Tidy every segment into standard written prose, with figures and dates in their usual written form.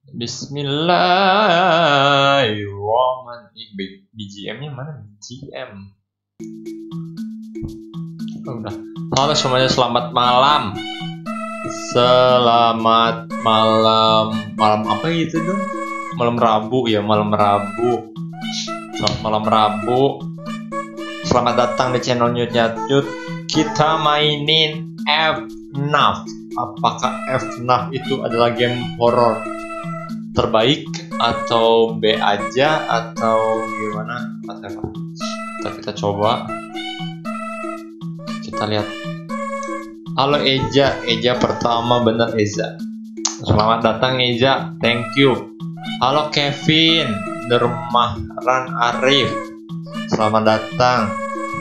Bismillahirrahmanirrahim. BGM-nya mana? BGM. Oh, udah. Halo semuanya, selamat malam. Selamat malam. Malam apa gitu dong? Malam Rabu ya, malam Rabu. Selamat malam Rabu. Selamat datang di channel Nyut. Kita mainin FNAF. Apakah FNAF itu adalah game horor terbaik atau B aja atau gimana? Ntar kita coba. Kita lihat. Halo Eja pertama, bener Eja. Selamat datang Eja, thank you. Halo Kevin Dermahran Arif, selamat datang.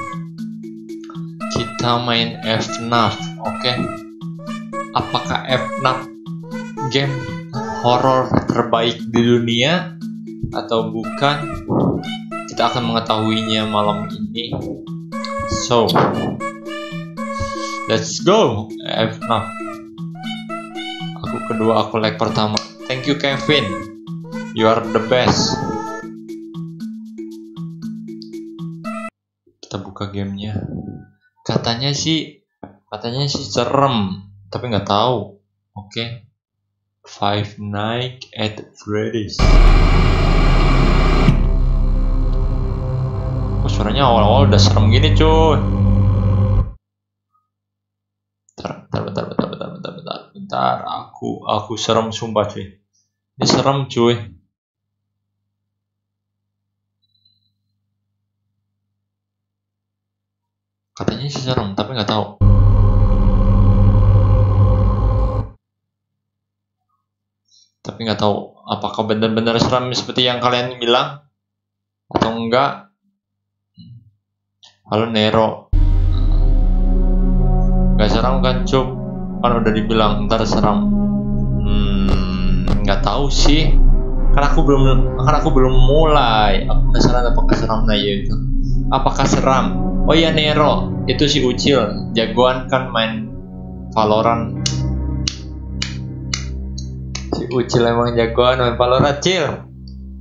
Kita main FNAF, oke? Apakah FNAF game horor terbaik di dunia atau bukan? Kita akan mengetahuinya malam ini. So, let's go. FNAF. Aku kedua, aku like pertama. Thank you Kevin. You are the best. Kita buka gamenya. Katanya sih serem, tapi nggak tahu. Oke. Five Nights at Freddy's. Oh, suaranya awal-awal udah serem gini cuy. Bentar. Aku serem sumpah cuy. Ini serem cuy. Katanya sih serem, tapi nggak tahu. Tapi nggak tahu apakah benar-benar serem seperti yang kalian bilang atau enggak. Halo Nero. Nggak serem kan Cuk? Kan udah dibilang ntar serem. Nggak tahu sih. Karena aku belum mulai. Aku penasaran apakah seram itu. Apakah seram? Oh iya Nero, itu si Ucil, jagoan kan main Valorant. Si Ucil emang jagoan main Valorant, Cil.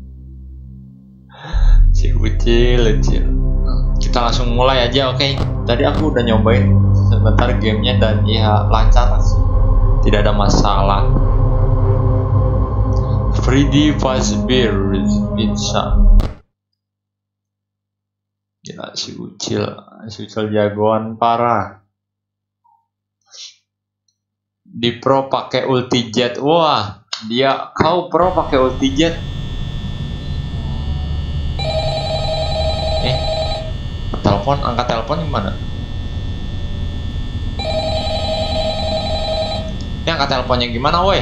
Si Ucil. Kita langsung mulai aja, oke? Tadi aku udah nyobain sebentar gamenya dan ya lancar sih. Tidak ada masalah. Freddy Fazbear Pizza. Gila, si Ucil jagoan parah. Di pro pakai ulti jet. Wah, kau pro pakai ulti jet. Angkat telepon gimana? Ini angkat teleponnya gimana, woi?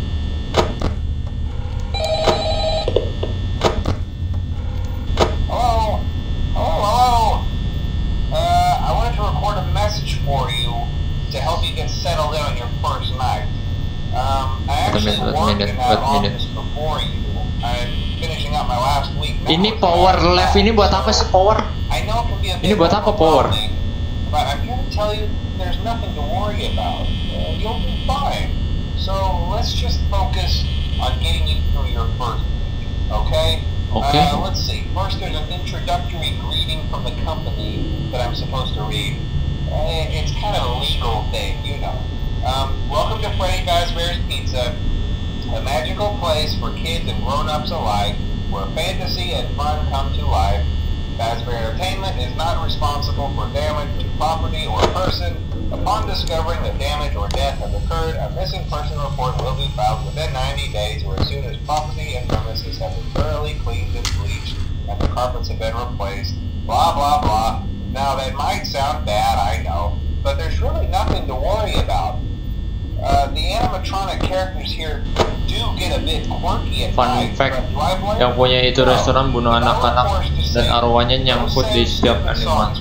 For you to help you get settled in on your first night. I actually worked in that office before you. I'm finishing up my last week. Ini power left ini buat apa sih power? I know it can be a bit ini buat apa power? But I'm here to tell you there's nothing to worry about. You'll be fine. So let's just focus on getting you through your first week, okay? Okay. Let's see. First, there's an introductory greeting from the company that I'm supposed to read. It's kind of a legal thing, you know. Welcome to Freddy Fazbear's Pizza, a magical place for kids and grown-ups alike, where fantasy and fun come to life. Fazbear Entertainment is not responsible for damage to property or person. Upon discovering that damage or death has occurred, a missing person report will be filed within 90 days or as soon as property and premises have been thoroughly cleaned and bleached and the carpets have been replaced. Blah, blah, blah. Now that might sound bad, I know, but there's really nothing to worry about. The animatronic characters here do get a bit quirky at Fun night. fact, yang punya itu restoran bunuh anak-anak dan arwahnya nyangkut di setiap animasi.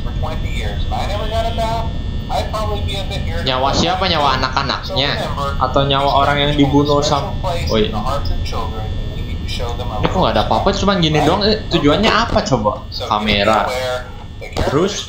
Nyawa siapa? Nyawa anak-anaknya atau nyawa orang yang dibunuh sama? Oh iya. Ini kok nggak ada apa-apa, cuman gini doang. Tujuannya apa coba? Kamera. Terus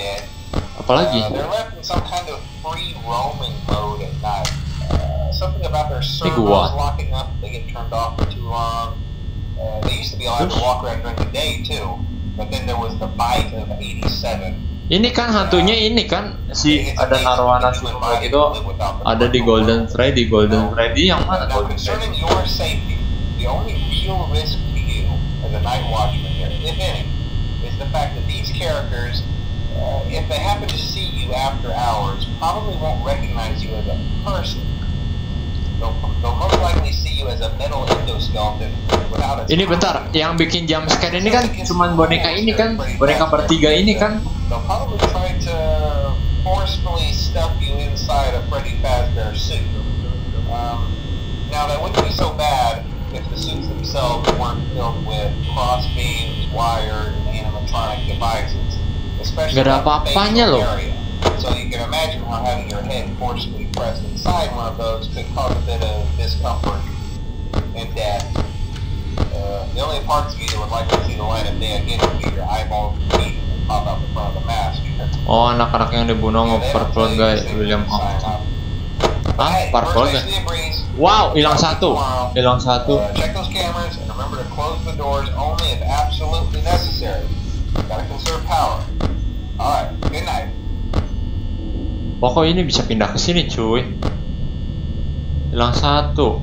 apalagi? about their servos locking up, they get turned off for too long. They used to be allowed to walk around during the day too, but then there was the bite of 87. Ini kan hantunya ini kan si ada Arowana Silva itu ada di Golden Freddy. Golden Freddy yang mana? Now, concerning your safety, the only real risk to you as a night watchman here, if any, is the fact that these characters, if they happen to see you after hours, probably won't recognize you as a person. They'll most likely see you as a metal endoskeleton without a... Ini bentar, yang bikin jump scare ini kan cuman boneka ini kan, boneka bertiga ini kan. They'll probably try to forcefully stuff you inside a Freddy Fazbear suit. Now that wouldn't be so bad if the suits themselves weren't filled with crossbeams, wires, and animatronic devices, especially Gak ada apa-apanya loh. So you can imagine how having your head forcefully pressed inside one of those could cause a bit of discomfort and death. The only parts of you that would like to see the light of day again would be your eyeballs and feet and pop out the front of the mask. Oh, anak-anak yang dibunuh sama Purple Guy William Afton. Ah, Purple Guy. Wow, hilang satu. Hilang satu. Check those cameras and remember to close the doors only if absolutely necessary. Gotta conserve power. Alright, good night. Pokok ini bisa pindah ke sini, cuy. Hilang satu.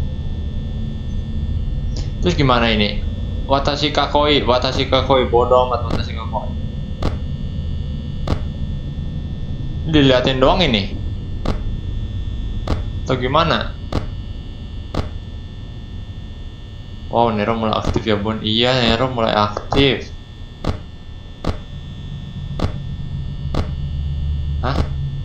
Terus gimana ini? Watashi kakoi bodoh amat Watashi kakoi. Diliatin doang ini. Atau gimana? Wow, Nero mulai aktif ya, Bun. Iya, Nero mulai aktif. Hah?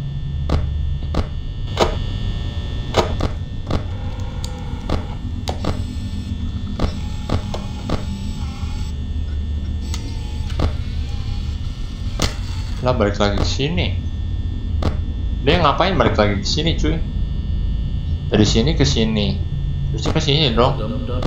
Lah, balik lagi ke sini. Dia ngapain balik lagi ke sini, cuy? Dari sini ke sini. Terus ke sini dong.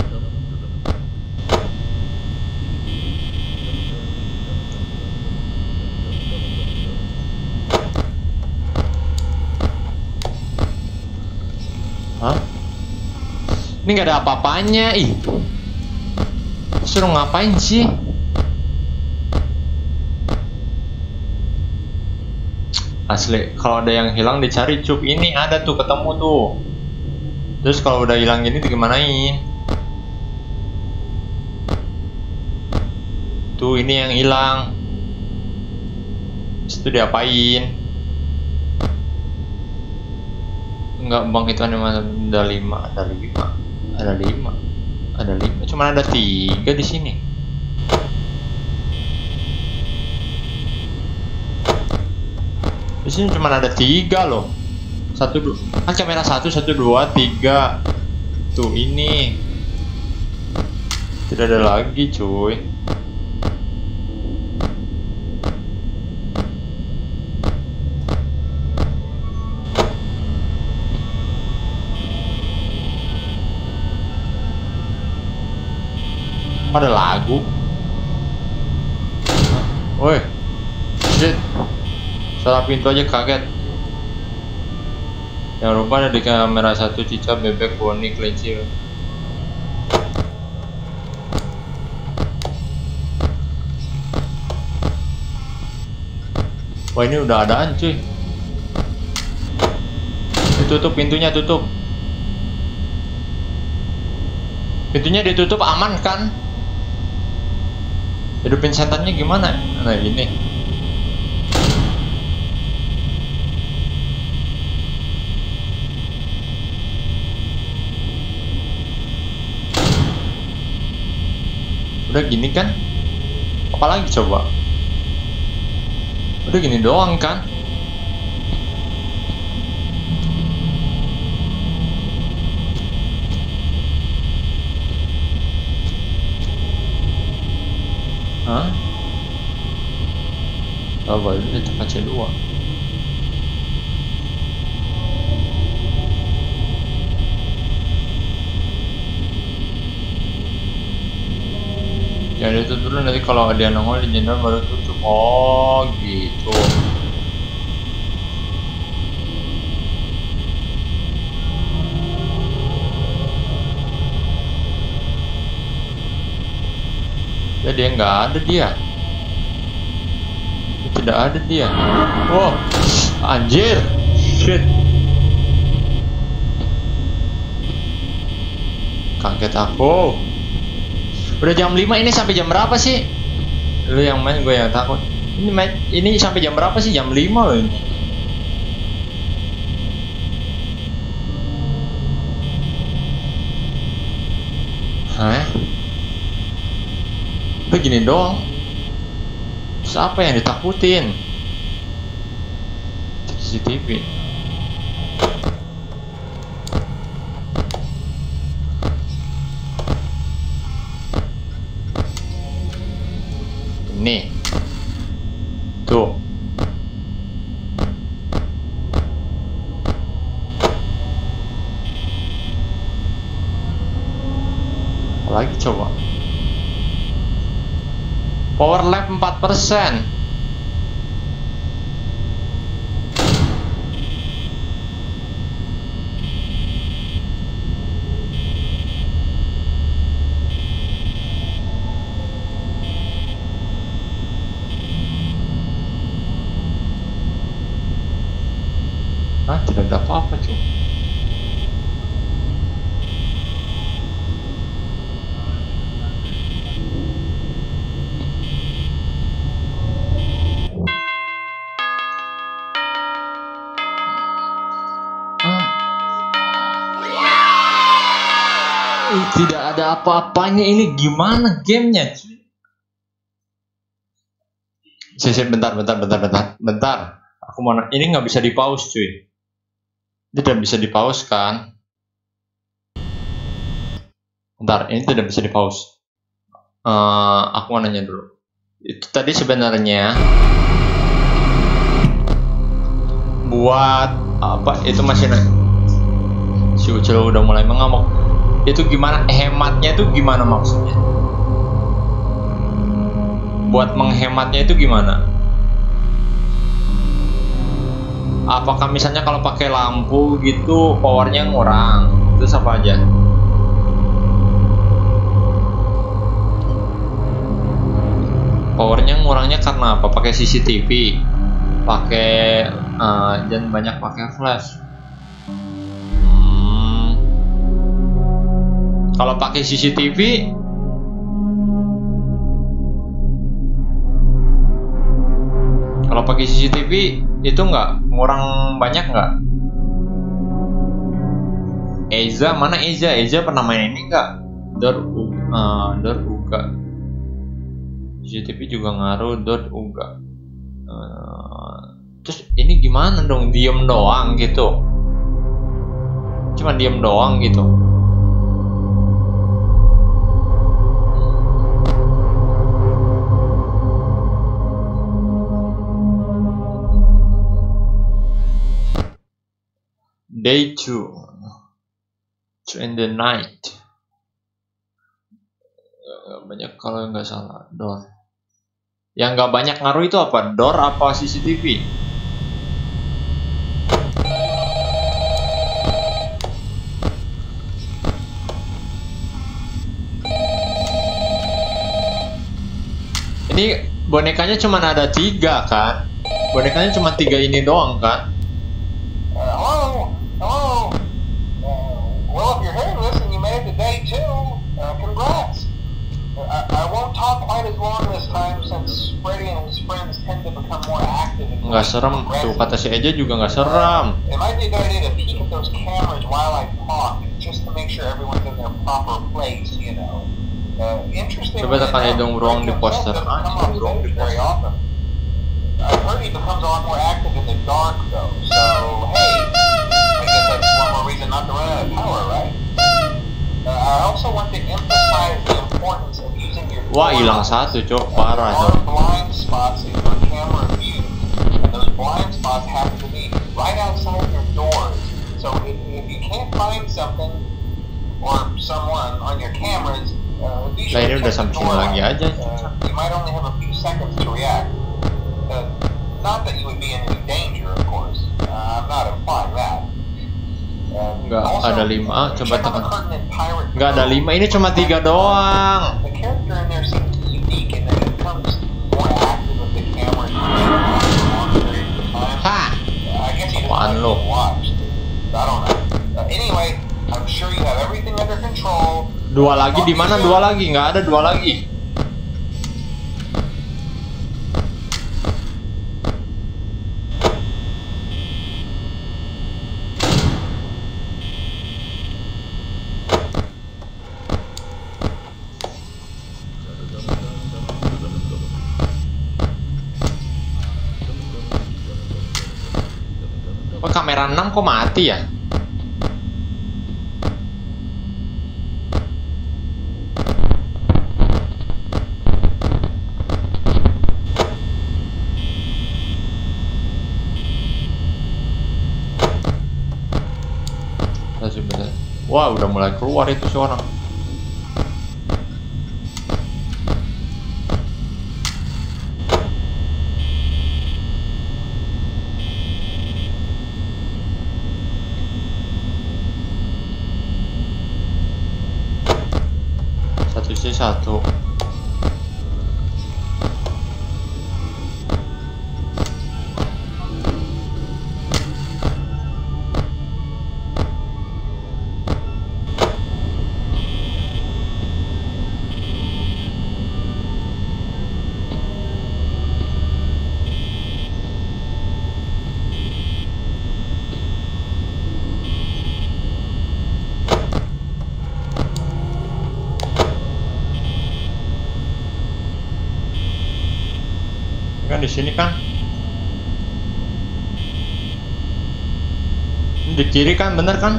Hah? Ini nggak ada apa-apanya, ih. Suruh ngapain sih? Asli, kalau ada yang hilang dicari, cup. Ini ada tuh, ketemu tuh. Terus kalau udah hilang gini digimanain? Tuh, ini yang hilang. Terus itu diapain? Enggak, bang, itu ada 5. Cuman ada 3 di sini. Di sini cuma ada 3 loh. 1, 2. Kan kamera 1, 1, 2, 3. Tuh ini. Tidak ada lagi, cuy. Ada lagu. Woi. Shit. Salah pintu aja kaget. Yang rupa ada di kamera 1 cicak, bebek, boni, kelinci. Wah, ini udah adaan, cuy. Ditutup pintunya, tutup. Pintunya ditutup, aman kan? Hidupin setannya gimana? Nah, ini. Udah gini kan? Apalagi coba? Udah gini doang kan? Hah? Apa ini tempat C2? Ya itu dulu, nanti kalau ada yang nongol di jendela baru tutup. Oh gitu. Ya dia nggak ada dia. Tidak ada dia. Wow, anjir, shit. Kaget aku. Udah jam 5 ini, sampai jam berapa sih? Lu yang main, gue yang takut. Ini sampai jam berapa sih? Jam 5 loh ini. Hah? Begini doang. Terus apa yang ditakutin? CCTV. Ini. Tuh. Lagi coba. Power lap 4%. Hah, tidak ada apa-apa cuy. Tidak ada apa-apanya, ini gimana gamenya cuy? Bentar. Aku mau, ini nggak bisa di pause cuy. Tidak bisa di pause kan? Bentar, ini tidak bisa di pause. Aku mau nanya dulu. Itu tadi sebenarnya buat apa? Itu masih si Ucil udah mulai mengamuk. Itu gimana hematnya, itu gimana maksudnya? Buat menghematnya itu gimana? Apakah misalnya kalau pakai lampu gitu powernya ngurang? Terus apa aja? Powernya ngurangnya karena apa? Pakai CCTV, pakai dan banyak pakai flash. Kalau pakai CCTV, itu nggak ngurang banyak nggak? Eza mana Eza? Eza pernah main ini nggak? Dor Uga. CCTV juga ngaruh, Dor Uga. Terus ini gimana dong? Diem doang gitu? Cuma diem doang gitu? Day 2 in the night. Banyak kalau nggak salah door. Yang nggak banyak ngaruh itu apa? Door apa CCTV? Ini bonekanya cuma ada 3 kan? Bonekanya cuma 3 ini doang kan? Hello. Well, if you're hearing this and you made it to day 2, congrats. I won't talk quite as long this time since Freddy and his friends tend to become more active. Nggak serem, tuh kata si Eja juga nggak serem. It might be a good idea to peek at those cameras while I talk, just to make sure everyone's in their proper place, you know. Interesting. Coba tekan hidung beruang di poster. Beruang di poster. I've heard he becomes a lot more active in the dark though, so hey, I guess that's one more reason not to run out of power, right? I also want to emphasize the importance of using your Wah, hilang satu, cok, parah cok. Blind spots in your camera view, and those blind spots happen to be right outside your doors. So if you can't find something or someone on your cameras, be sure to check the door out. You might only have a few seconds to react. Not that you would be in any danger, of course. I'm not implying that. Nggak ada 5, coba tekan. Nggak ada 5, ini cuma 3 doang. The character in there seems unique Apaan lo? watch. I don't know. Anyway, I'm sure you have everything under control. Dua lagi di mana? Dua lagi? Nggak ada dua lagi. Oh, kamera 6 kok mati ya? Wah, udah mulai keluar itu si orang. Satu C satu. Kan di sini kan, ini di kiri kan, bener kan?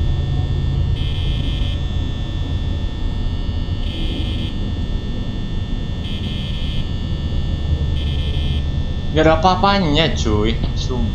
Gak ada apa-apanya cuy, sumpah.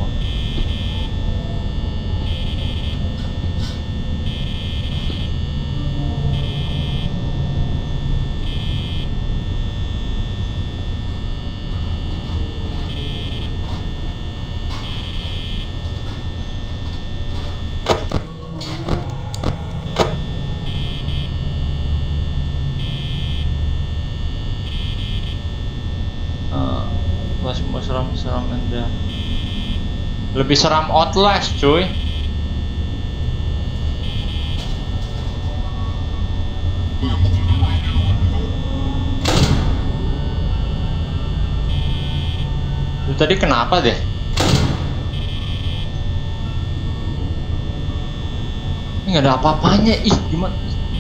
Masih seram-seram anda. Lebih seram Outlast cuy. Lu tadi kenapa deh? Ini nggak ada apa-apanya. Ih, gimana?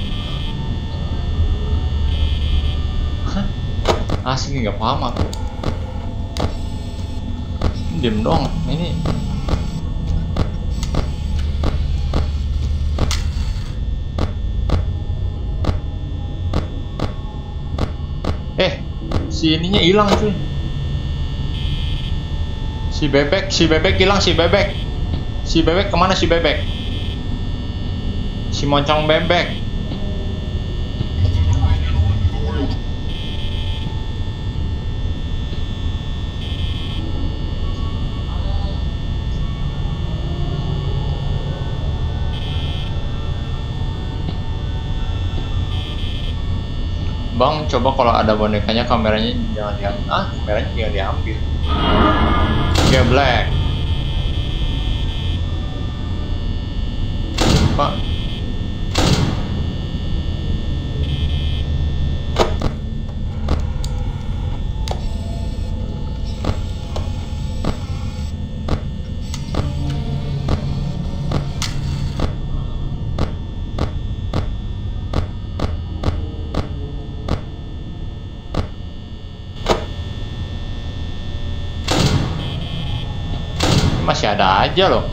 Hah? Asli nggak paham aku. Diam dong ini. Si ininya hilang cuy. Si bebek hilang, si bebek kemana si bebek? Si moncong bebek. Bang, coba kalau ada bonekanya kameranya jangan diambil. Kameranya jangan diambil. Geblek. Pak. Masih ada aja loh.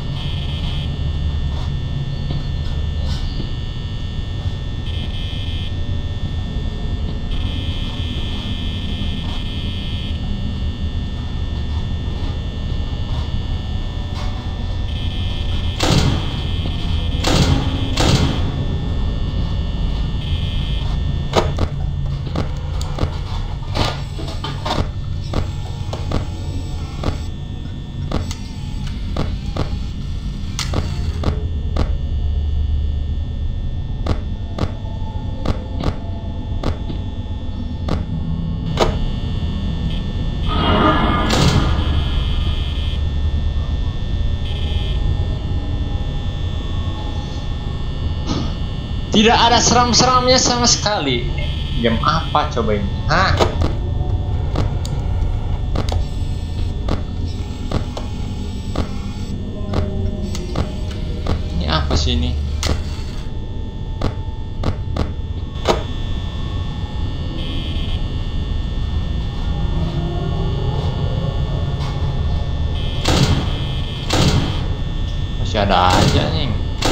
Tidak ada seram-seramnya sama sekali. Game apa coba ini? Hah? Ini apa sih ini? Masih ada aja nih.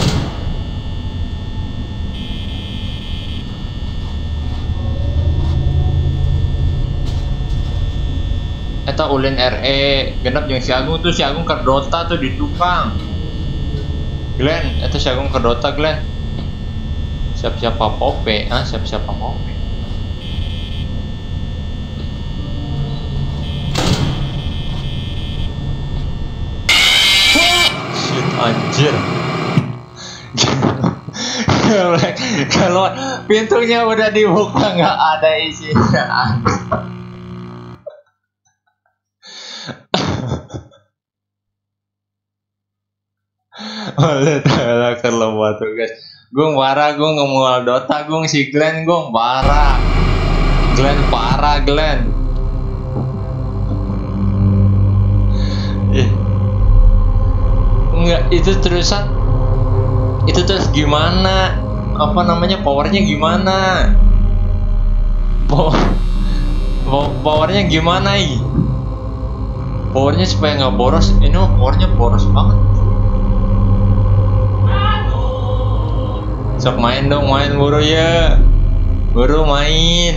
Eta ulin RE genep yang si Agung tuh, si Agung ke Dota tuh di tukang. Glenn, eta si Agung ke Dota Glenn. Siap-siap Pope, siap-siap Pope. Shit anjir. Kalau pintunya udah dibuka nggak ada isinya. Oleh Ta'ala kerlemah tuh guys. Gung parah, Gung ngemual Dota, Gung si Glenn, Gung parah. Glenn parah, Glenn. Enggak, itu terusan. Itu terus gimana? Apa namanya, powernya gimana? Powernya gimana ini? Powernya supaya nggak boros. Ini powernya boros banget. Sok main dong, main buru ya. Buru main.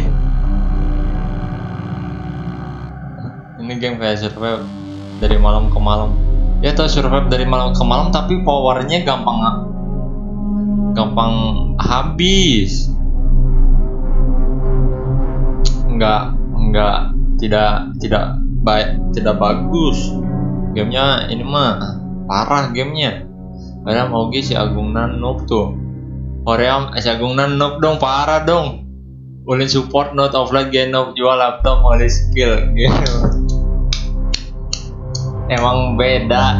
Ini game kayak survive dari malam ke malam. Ya tuh survive dari malam ke malam, tapi powernya gampang habis. Tidak baik, tidak bagus. Gamenya ini mah parah gamenya. Karena mau si Agungnan noob tuh. Korea si Agungnan noob dong, parah dong. Ulin support not offline game noob, jual laptop oleh skill gitu. Emang beda.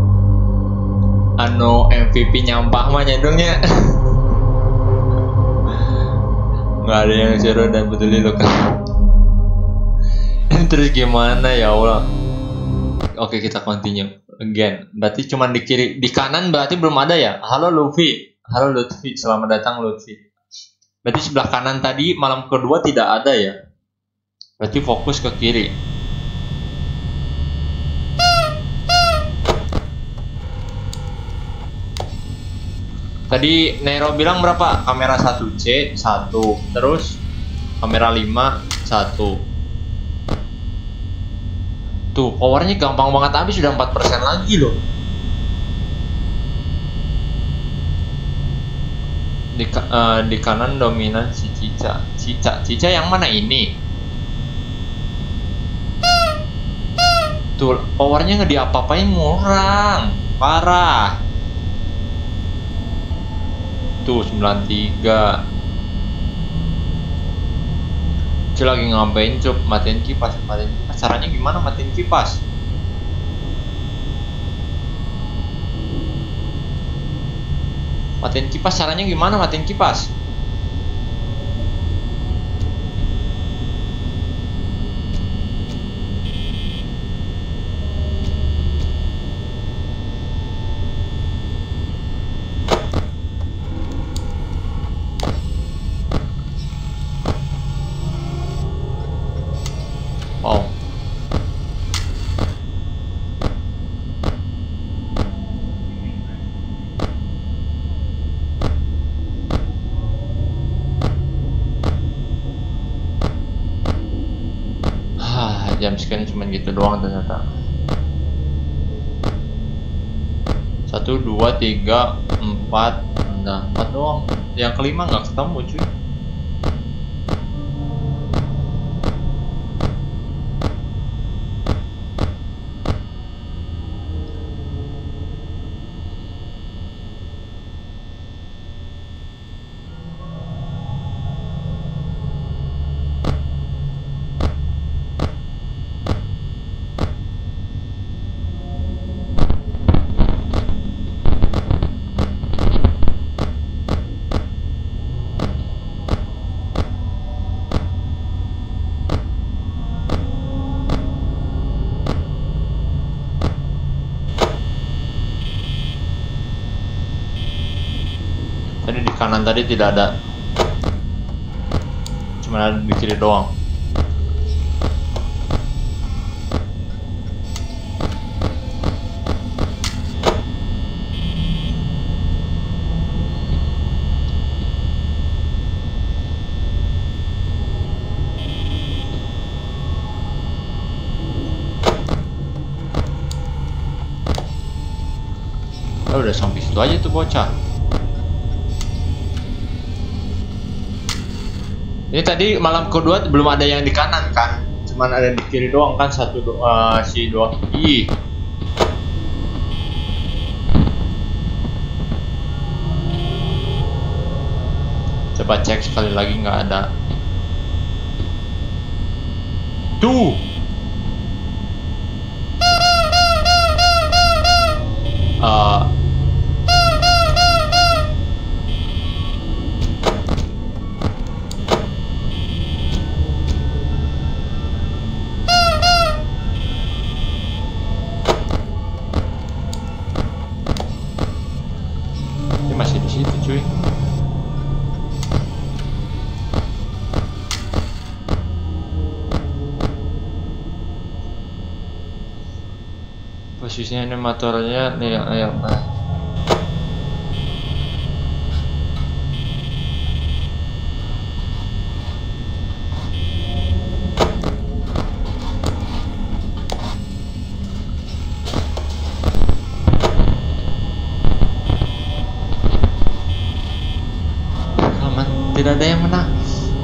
Anu MVP nyampah mah nyadungnya. Nggak ada yang seru dan peduli lo kan. Terus gimana ya Allah? Oke, kita continue again. Berarti cuma di kiri, di kanan berarti belum ada ya. Halo Luffy. Halo Lutfi, selamat datang Lutfi. Berarti sebelah kanan tadi malam kedua tidak ada ya. Berarti fokus ke kiri. Tadi Nero bilang berapa? Kamera 1C 1, terus kamera 5 1. Tuh, powernya gampang banget habis, sudah 4% lagi loh. Di kanan dominan si Cica yang mana ini? Tuh, powernya nggak diapa-apain, ngurang, parah. Tuh 93. Cuy lagi ngapain Cup? Matiin kipas. Caranya gimana matiin kipas? Matiin kipas, caranya gimana matiin kipas? Wow. Jam scan cuma gitu doang ternyata. 1, 2, 3, 4. Nah, 4 doang. Yang kelima nggak ketemu cuy. kanan tadi tidak ada, cuma ada di kiri doang. Oh, udah sampai situ aja tuh bocah. Ini tadi malam kedua belum ada yang di kanan kan, cuman ada di kiri doang kan, si dua. Ih. Coba cek sekali lagi, nggak ada. Tuh. Dia masih di situ, cuy. Posisinya animatornya nih, ayo. Aman, tidak ada yang menang.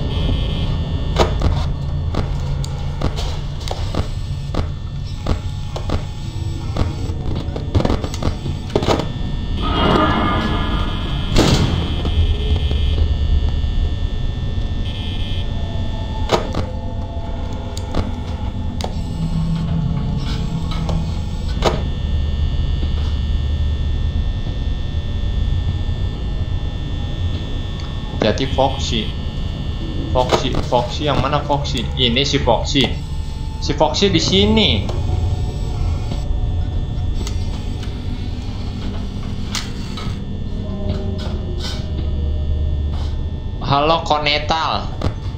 Jadi Foxy yang mana Foxy? Ini si Foxy di sini. Halo Konetal.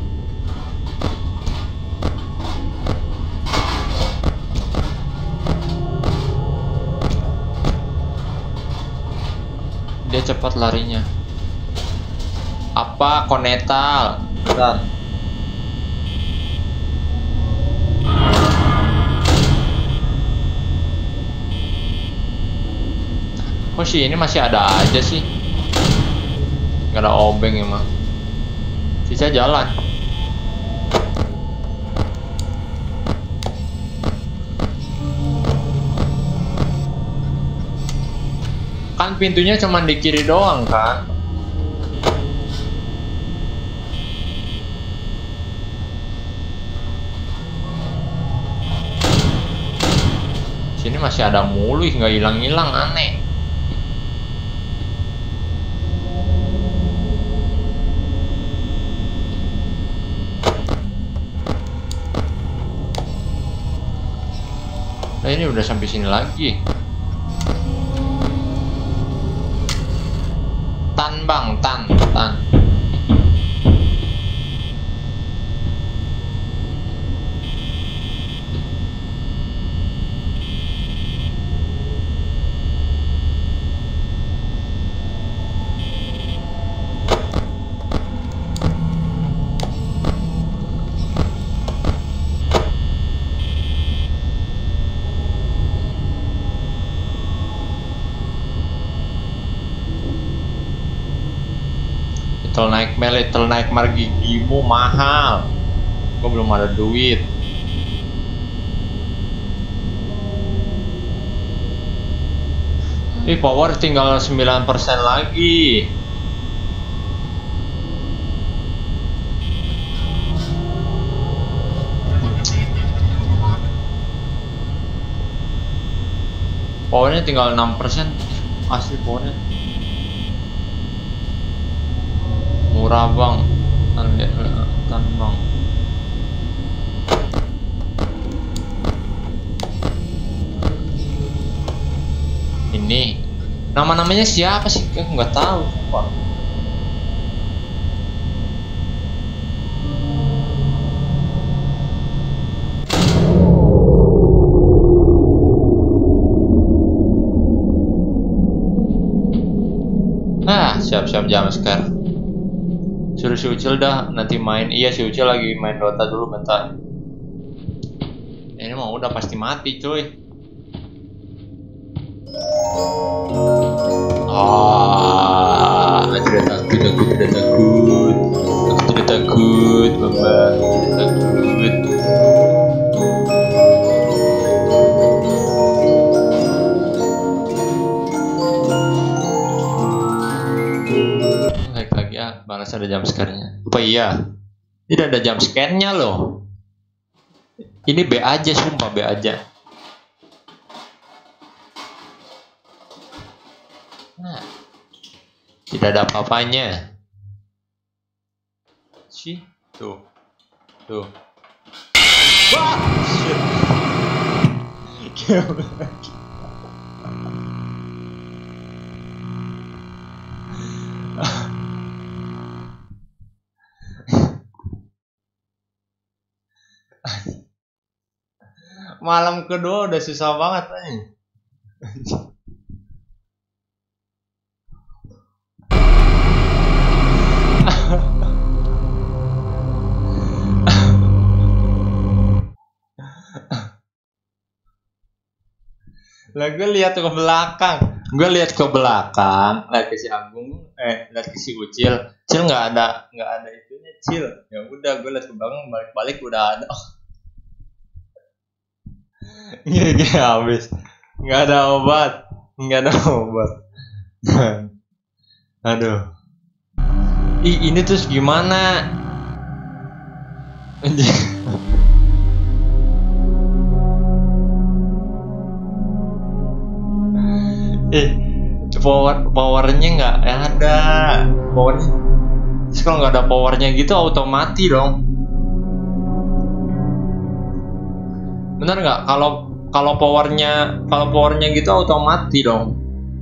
Dia cepat larinya. Apa Konetal? Bentar. Kok sih ini masih ada aja sih? Gak ada obeng emang. Sisa jalan. Kan pintunya cuma di kiri doang kan? Sini masih ada mulu, nggak hilang-hilang, aneh. Nah, ini udah sampai sini lagi. Tan bang, tan. Little Nightmare gigimu mahal. Gua belum ada duit. Ini power tinggal 9% lagi. Powernya tinggal 6%. Asli powernya murah bang, tan bang. Ini namanya siapa sih? Aku nggak tahu, Pak. siap-siap jam scare. Suruh si Ucil dah nanti main. Iya, si Ucil lagi main Dota dulu bentar. Ini mah udah pasti mati cuy. Aku tidak takut, aku tidak takut. Aku tidak takut, Bapak. Tidak takut. Lagi ya, balas ada jump scare-nya. Apa iya? Tidak ada jump scare-nya loh. Ini B aja, sumpah B aja. Nah, tidak ada apa-apanya. Sih, tuh. Wah, shit. Malam kedua udah susah banget nih. Lah gue lihat ke belakang, lihat ke si Agung, lihat ke si Ucil nggak ada itunya Cil. Ya udah gue lihat ke belakang, balik udah ada. Gini habis, nggak ada obat. Aduh, ini terus gimana? Powernya nggak ada. Powernya, terus kalau nggak ada powernya gitu automati dong. Bener nggak? Kalau powernya gitu automati dong.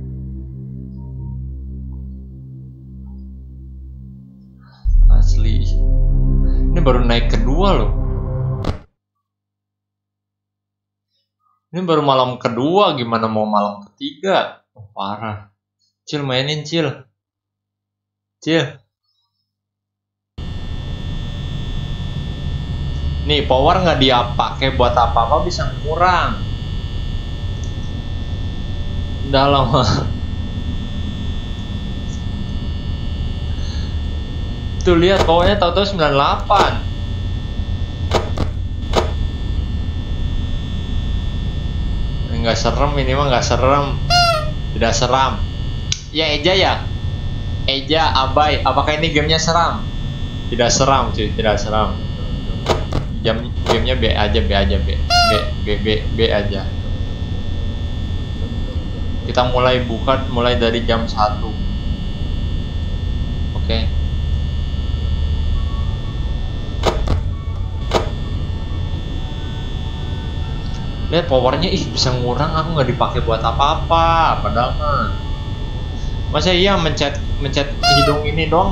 Asli. Ini baru naik kedua loh. Ini baru malam kedua, gimana mau malam ketiga? Oh, parah. Cil, mainin Cil. Nih, power nggak dia pakai buat apa-apa bisa kurang. Udah lama. Tuh lihat powernya tahu-tahu 98. Nggak serem, ini mah nggak serem. Tidak seram. Ya Eja ya? Eja, Abai, apakah ini gamenya seram? Tidak seram cuy, tidak seram. Gamenya B aja. B aja. Kita mulai dari jam 1. Oke. Lihat powernya, bisa ngurang, aku nggak dipakai buat apa-apa. Padahal mah, masa iya mencet hidung ini dong.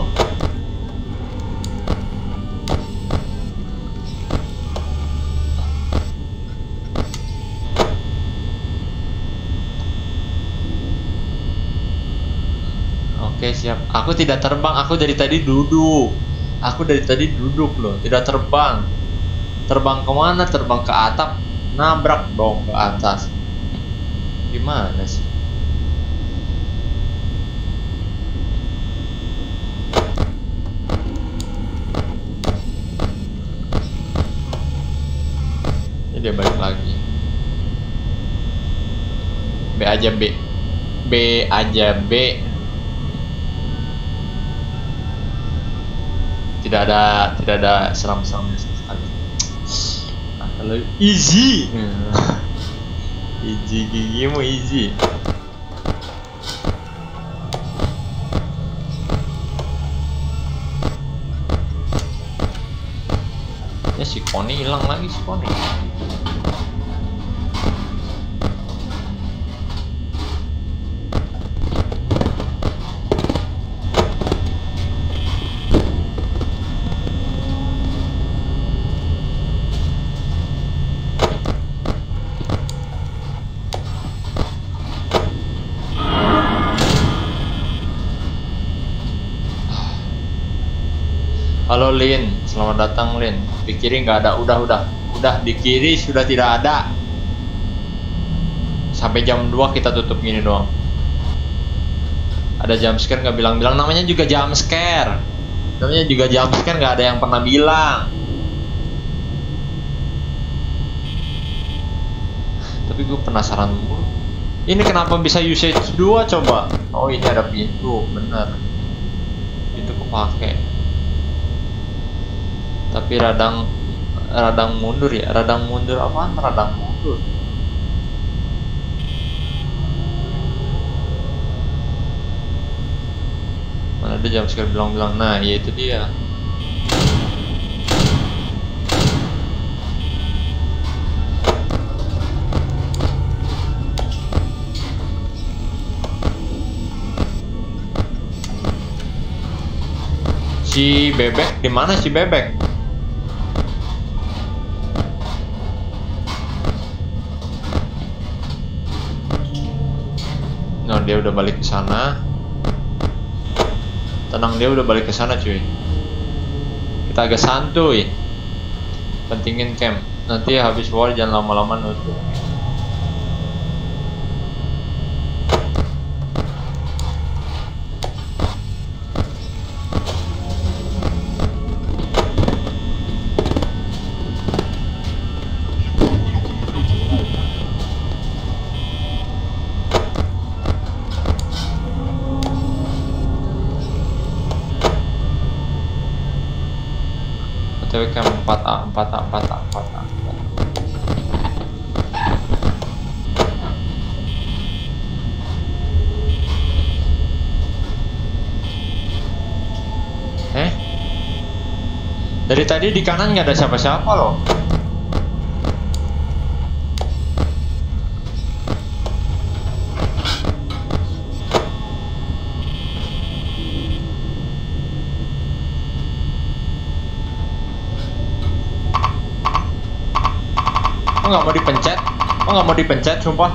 Oke siap. Aku tidak terbang, aku dari tadi duduk. Loh, tidak terbang. Terbang kemana? Terbang ke atap. Nabrak dong ke atas. Gimana sih? Ini dia balik lagi. B aja B. Tidak ada seram-seramnya sekali. Kalau easy. Easy gigimu easy. Ya si Koni hilang lagi si Koni. Halo Lin, selamat datang Lin. Di kiri nggak ada, udah di kiri sudah tidak ada. Sampai jam 2 kita tutup gini doang. Ada jump scare nggak bilang-bilang, namanya juga jump scare. Namanya juga jump scare, nggak ada yang pernah bilang. Tapi gue penasaran mulu. Ini kenapa bisa usage 2 coba? Oh ini ada pintu, bener. Pintu kepake. Tapi radang mundur ya, radang mundur apaan? Radang mundur. Mana ada jam scare bilang-bilang, nah ya itu dia. Si bebek di mana si bebek? Nah, dia udah balik ke sana. Tenang, dia udah balik ke sana, cuy. Kita agak santuy. Pentingin camp. Nanti habis war jangan lama-lama nutup. Camp 4A. Dari tadi di kanan nggak ada siapa-siapa loh. Oh nggak mau dipencet? Oh nggak mau dipencet, sumpah.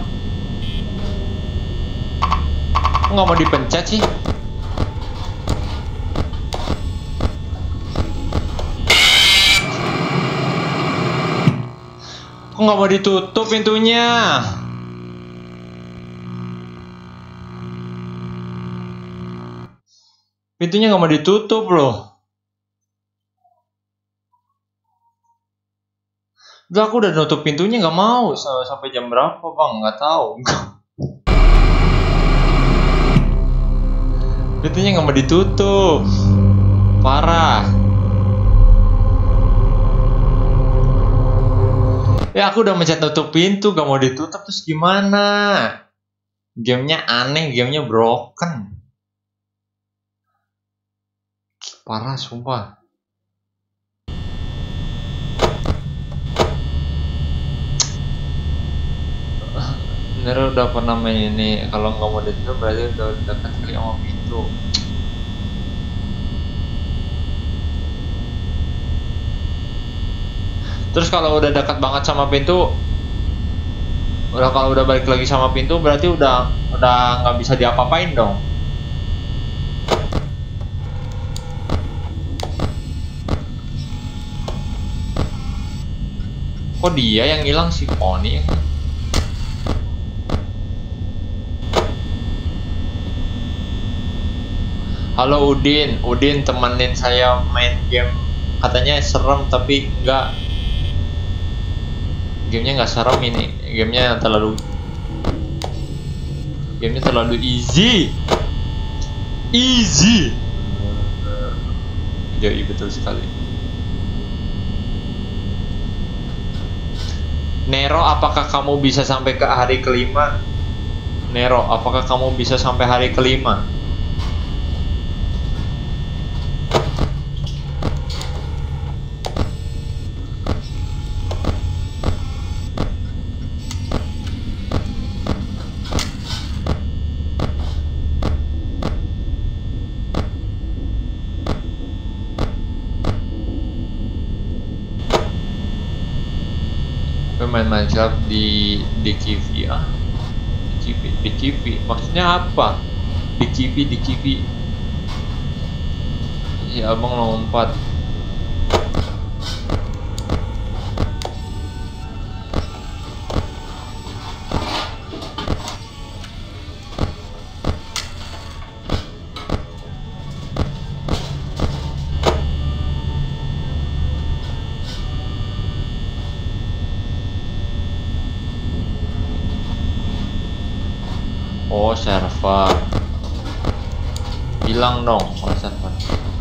Oh nggak mau dipencet sih? Kok nggak mau ditutup pintunya? Pintunya nggak mau ditutup loh. Udah, aku udah nutup pintunya, nggak mau. Sampai jam berapa bang? Nggak tahu. Pintunya nggak mau ditutup. Parah. Ya aku udah mencet nutup pintu, gak mau ditutup, terus gimana? Gamenya aneh, gamenya broken. Parah sumpah. Bener udah pernah main ini. Kalau nggak mau ditutup berarti udah dekat kali sama pintu. Terus kalau udah dekat banget sama pintu, kalau udah balik lagi sama pintu berarti udah nggak bisa diapa-apain dong. Kok dia yang hilang si Pony? Halo Udin temenin saya main game. Katanya serem tapi enggak. Gamenya nggak serem ini. Gamenya terlalu easy. Jadi betul sekali. Nero, apakah kamu bisa sampai ke hari kelima? Nero, apakah kamu bisa sampai hari kelima? Main Minecraft di DKV ya. DKV maksudnya apa? DKV ya abang lompat. Oh, server. Hilang dong kalau server.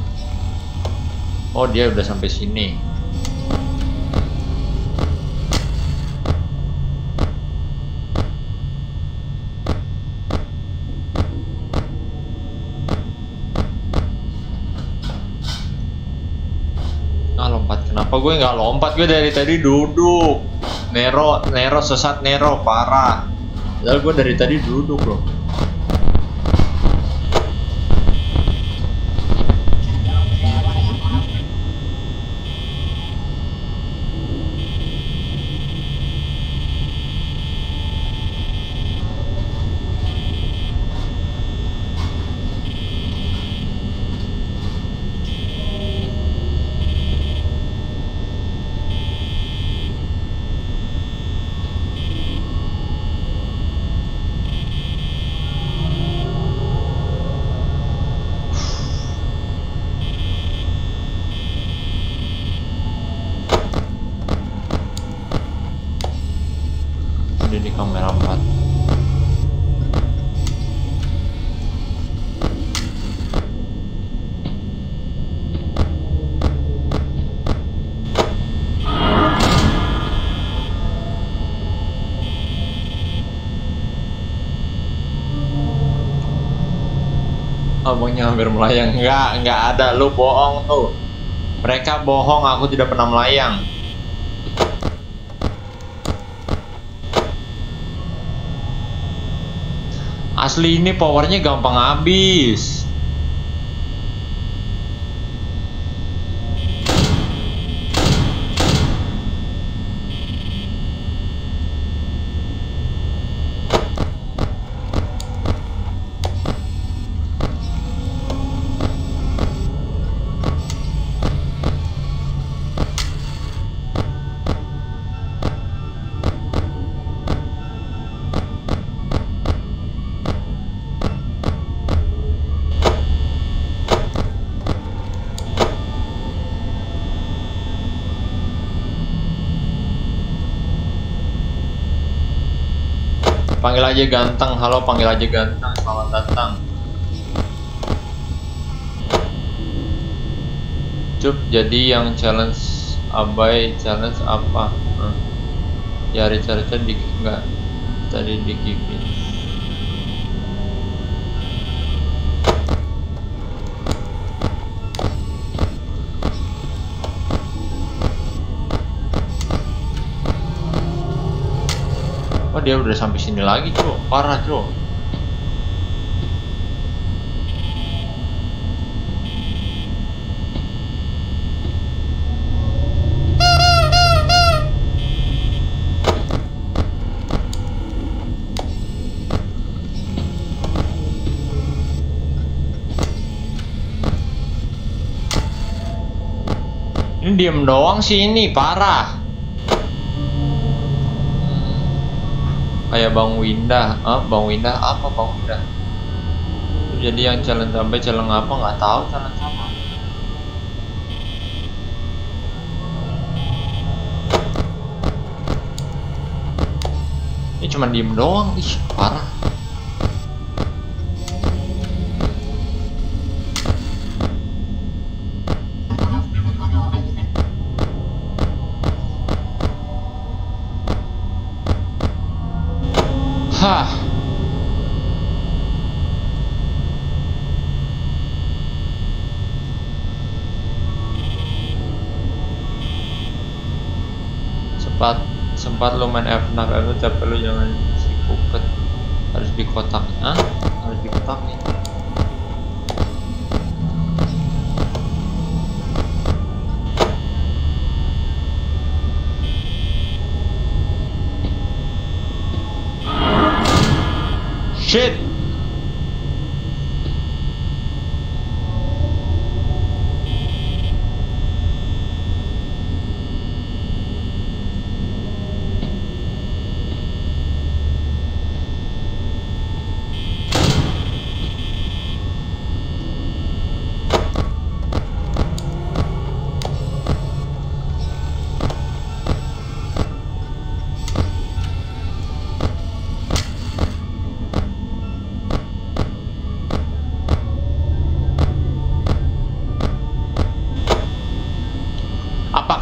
Oh, dia udah sampai sini. Lompat. Kenapa gue nggak lompat? Gue dari tadi duduk. Nero sesat Nero parah. Padahal gue dari tadi duduk loh. Di kamera 4. Abangnya hampir melayang. Enggak ada, lu bohong tuh. Mereka bohong, aku tidak pernah melayang. Asli ini powernya gampang habis. Panggil aja ganteng, halo panggil aja ganteng, selamat datang. Cup, jadi yang challenge abai challenge apa? Ya Richard di enggak tadi di Kevin. Oh, dia udah sampai sini lagi, Cuk. Parah, Cuk. Ini diem doang sih ini, parah. Kayak Bang Windah, Bang Windah apa Bang Windah? Jadi yang challenge sampai challenge apa nggak tahu challenge apa. Ini cuma diem doang, ih parah. Hah. Sempat lu main FNAF lu, tapi lu jangan si kupet. Harus di kotak. Harus di kotak nih. Shit.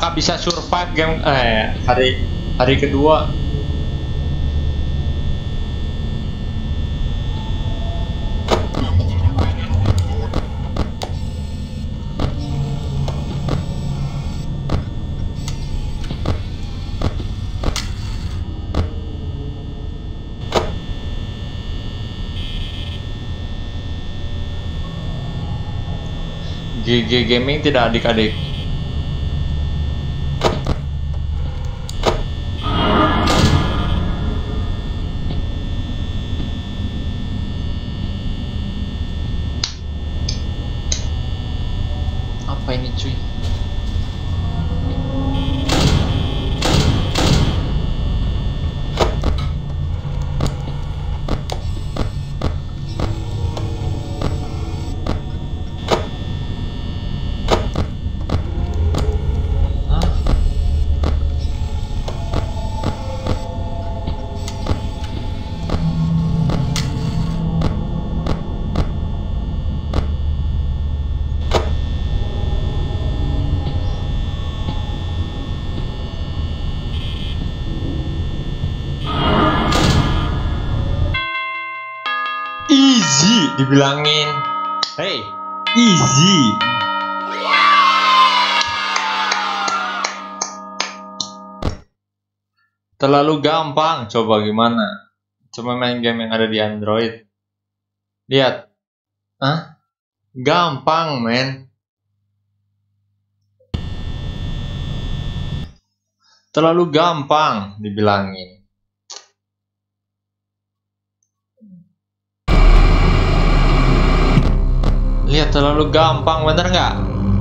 apakah bisa survive game hari kedua? GG Gaming tidak adik-adik. Apa ini cuy? Easy dibilangin. Hey, easy. Terlalu gampang. Coba gimana? Coba main game yang ada di Android. Lihat. Hah? Gampang, men. Terlalu gampang dibilangin. Lihat, terlalu gampang, bener nggak?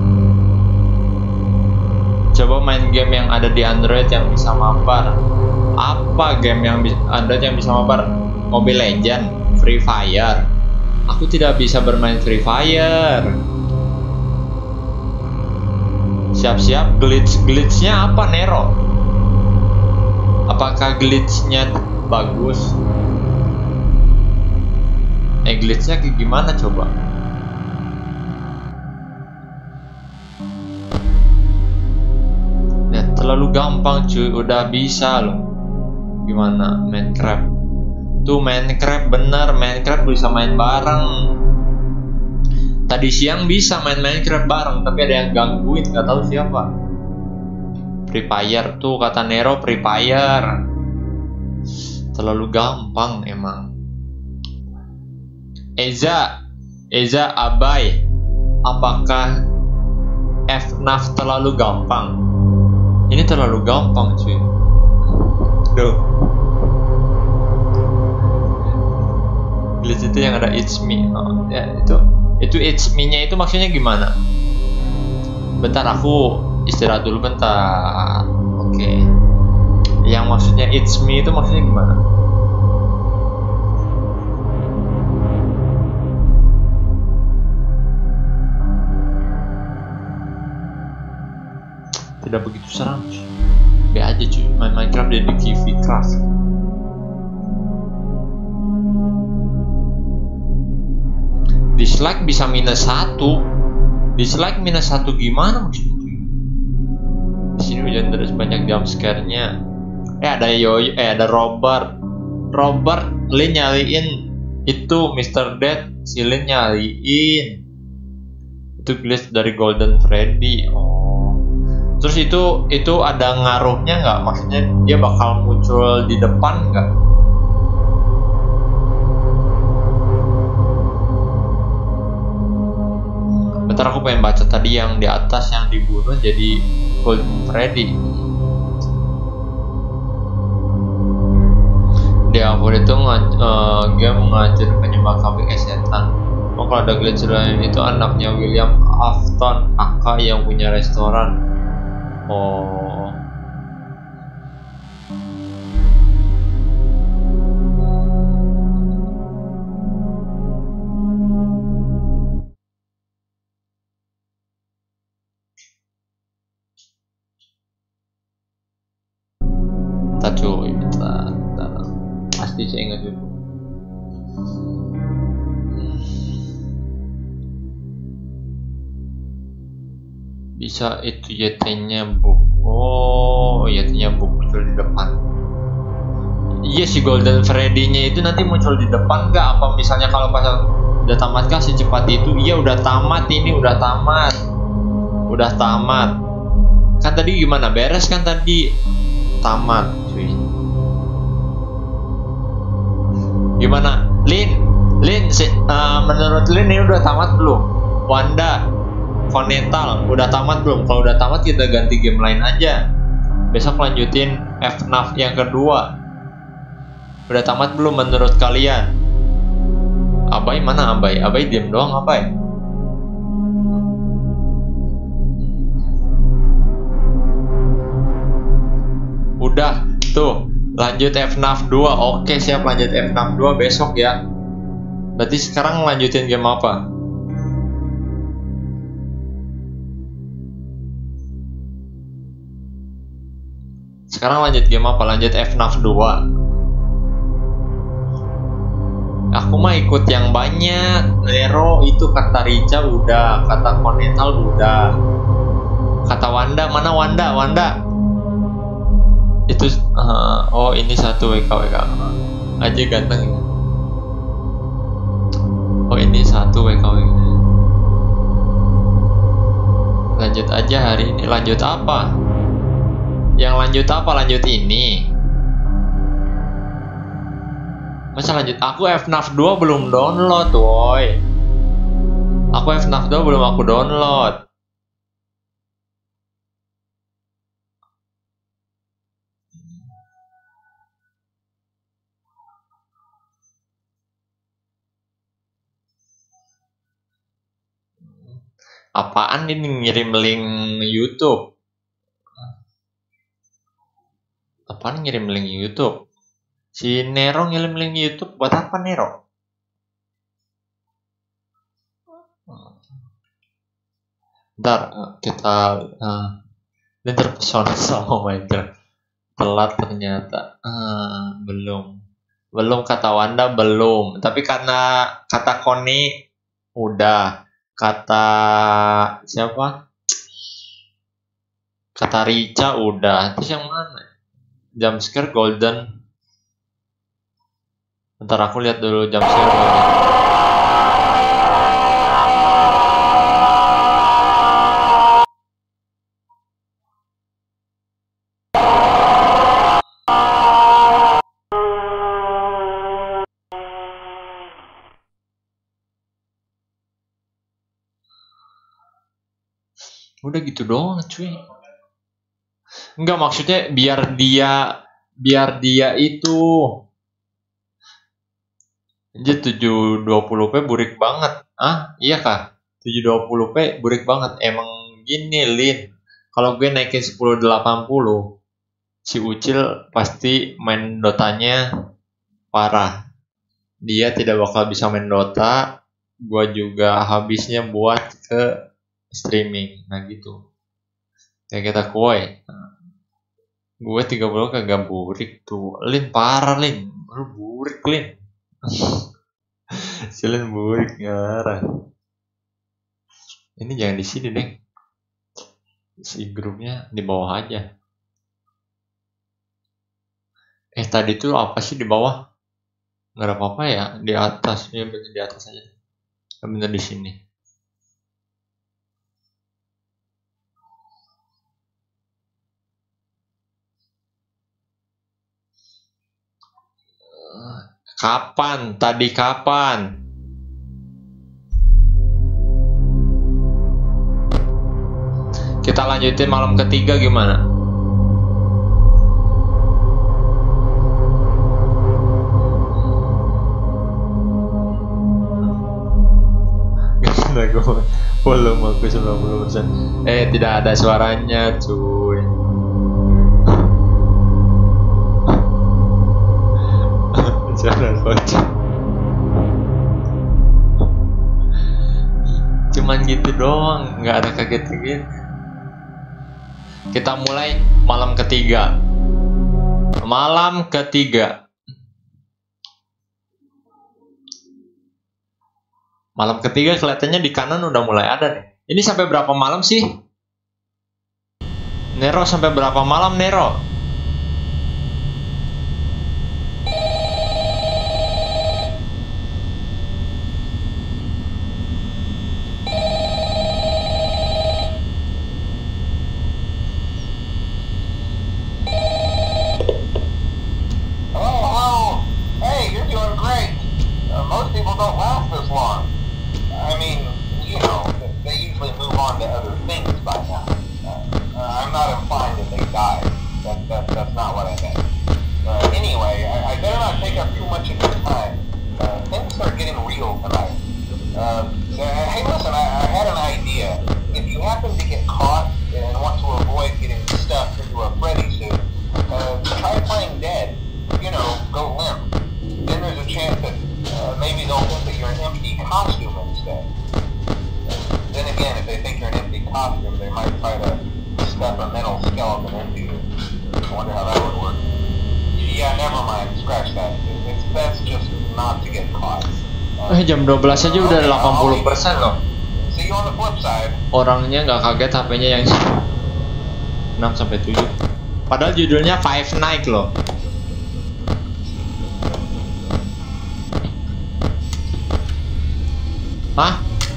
Coba main game yang ada di Android yang bisa mabar. Apa game yang Android yang bisa mabar? Mobile Legends, Free Fire. Aku tidak bisa bermain Free Fire. Siap-siap, glitch-glitchnya apa, Nero? Apakah glitchnya bagus? Glitchnya kayak gimana coba? Terlalu gampang cuy, udah bisa loh. Gimana Minecraft? Tuh Minecraft bener, Minecraft bisa main bareng. Tadi siang bisa main Minecraft bareng, tapi ada yang gangguin, gak tahu siapa. Free Fire tuh kata Nero, Free Fire. Terlalu gampang emang. Eza Abai, apakah FNAF terlalu gampang? Ini terlalu gampang cuy. Duh. Glitch itu yang ada it's me. Oh, ya itu it's me-nya itu maksudnya gimana? Bentar, aku istirahat dulu bentar. Oke. Yang maksudnya it's me itu maksudnya gimana? Tidak begitu seram cuy. Be aja cuy, main Minecraft jadi Kiwi Craft. Dislike bisa -1. Dislike -1 gimana maksudnya cuy? Di sini hujan terus, banyak jump scare-nya. Ada Robert. Lin nyaliin itu Mr. Dead, si Lin nyaliin. Itu glitch dari Golden Freddy. Terus itu ada ngaruhnya nggak? Maksudnya dia bakal muncul di depan nggak? Bentar, aku pengen baca tadi yang di atas yang dibunuh jadi Golden Freddy. Di awal itu game ngajar penyembah kambing setan. Oh, kalau ada glitch lain itu anaknya William Afton, kakak yang punya restoran. Oh. Bentar cuy, bentar. Pasti saya ingat dulu. Bisa itu YT-nya book. Oh, YT-nya book muncul di depan. Iya si Golden Freddy-nya itu nanti muncul di depan nggak? Apa misalnya kalau pas udah tamat kah secepat itu? Iya udah tamat ini, udah tamat. Udah tamat. Kan tadi gimana? Beres kan tadi? Tamat, cuy. Gimana? Lin, menurut Lin ini udah tamat belum? Wanda, Konetal, udah tamat belum? Kalau udah tamat kita ganti game lain aja. Besok lanjutin FNAF yang kedua. Udah tamat belum menurut kalian? Abai mana Abai? Abai diem doang Abai. Udah tuh lanjut FNAF 2. Oke siap, lanjut FNAF 2 besok ya. Berarti sekarang lanjutin game apa? Sekarang lanjut game apa? Lanjut FNAF 2. Aku mah ikut yang banyak. Nero itu kata Rica udah, kata Konetal udah, kata Wanda mana Wanda? Wanda itu oh ini satu WKWK aja ganteng ya. Oh ini satu WKWK. Lanjut aja hari ini. Lanjut apa? Yang lanjut apa? Lanjut ini. Masa lanjut? Aku FNAF 2 belum download, woi. Aku FNAF 2 belum aku download. Apaan ini ngirim link YouTube? Apaan ngirim link YouTube? Si Nero ngirim link YouTube buat apa Nero? Ntar kita ini terpesona sama Minecraft. Telat ternyata. Belum kata Wanda belum. Tapi karena kata Koni udah. Kata siapa? Kata Rica udah. Terus yang mana? Jumpscare Golden. Bentar aku lihat dulu jumpscare Golden. Udah gitu doang cuy. Enggak maksudnya biar dia itu aja 720p burik banget. Iya kah? 720p burik banget. Emang gini Lin. Kalau gue naikin 1080 si Ucil pasti main Dotanya parah. Dia tidak bakal bisa main Dota. Gue juga habisnya buat ke streaming. Nah gitu. Kayak kita kue. Gue 30 kagak burik tuh. Lin parah Lin. Lu burik Lin. Silin burik ngarah. Ini jangan di sini deh. Si grupnya di bawah aja. Tadi tuh apa sih di bawah? Nggak ada apa-apa ya di atas. Ya bener di atas aja. Bener di sini. Kapan? Tadi kapan? Kita lanjutin malam ketiga gimana? Volume aku 90%. Tidak ada suaranya cuy. Jangan kocak. Cuman gitu doang, nggak ada kaget-kaget. Kita mulai malam ketiga. Malam ketiga. Malam ketiga kelihatannya di kanan udah mulai ada nih. Ini sampai berapa malam sih? Nero sampai berapa malam Nero? Jam 12 aja udah 80% loh. Orangnya nggak kaget, HP-nya yang 6-7. Padahal judulnya Five Nights loh. Hah?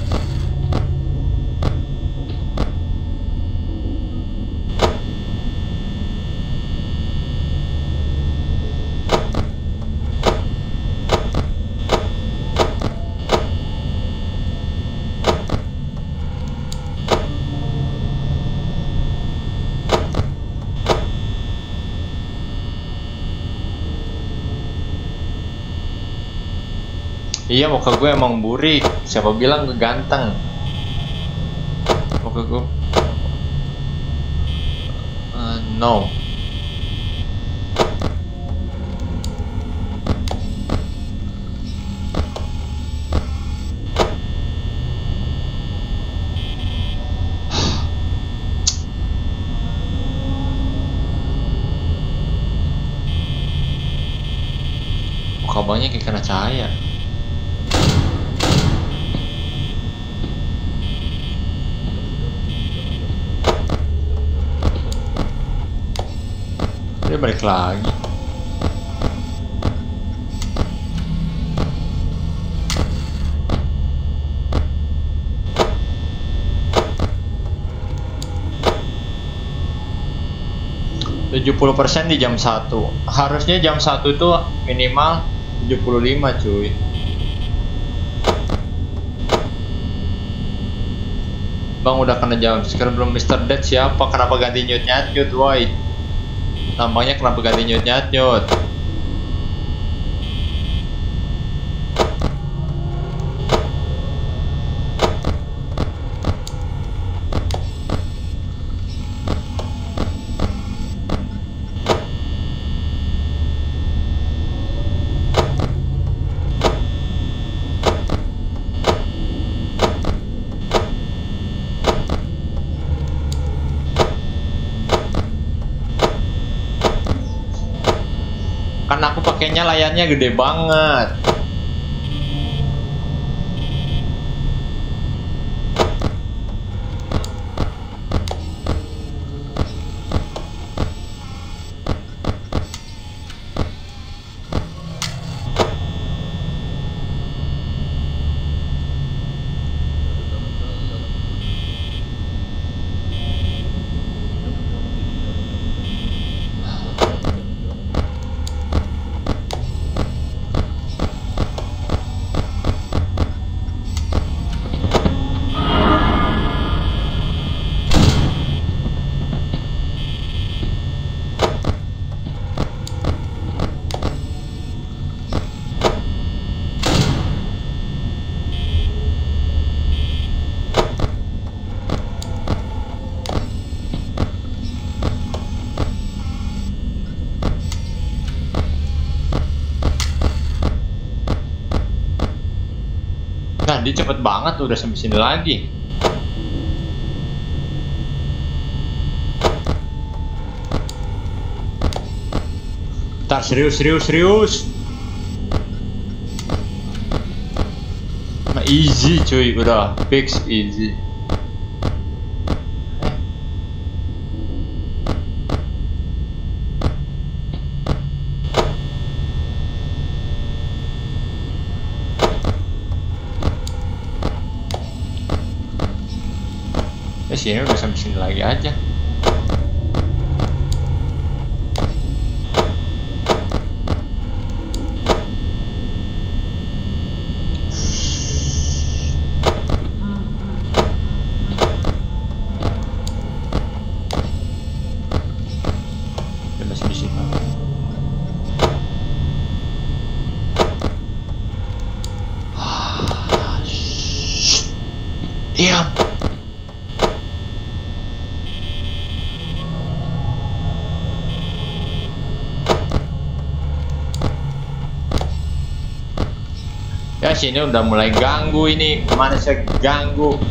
Iya, muka gue emang burik. Siapa bilang gue ganteng? Muka gue no. Muka abangnya kayak kena cahaya. Dia balik lagi. %70 di jam 1. Harusnya jam 1 tuh minimal 75 cuy. Bang udah kena jam sekarang belum. Mr. Dead siapa? Kenapa ganti nyut-nyut woi? Tampangnya kenapa ganti nyut-nyut? Kan aku pakainya layarnya gede banget. Nah, dia cepet banget udah sampai sini lagi. Ntar serius. Nah, easy cuy, udah fix easy. sini udah sampai sini lagi aja. Dia masih di sini. Diam. Ya sini udah mulai ganggu ini, kemana saya ganggu?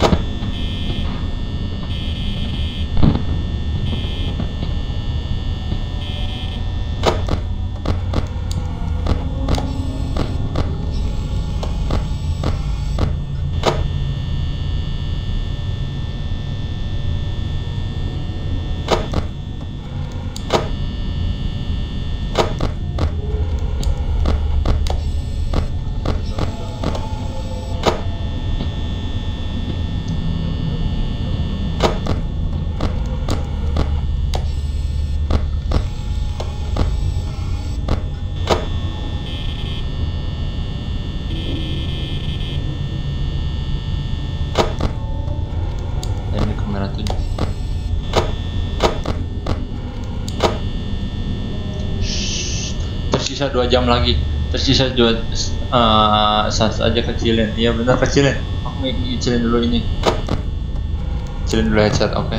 Tersisa 2 jam lagi, tersisa 2 saat aja kecilin. Iya benar, kecilin. Aku kecilin dulu ini, kecilin dulu headset. Oke.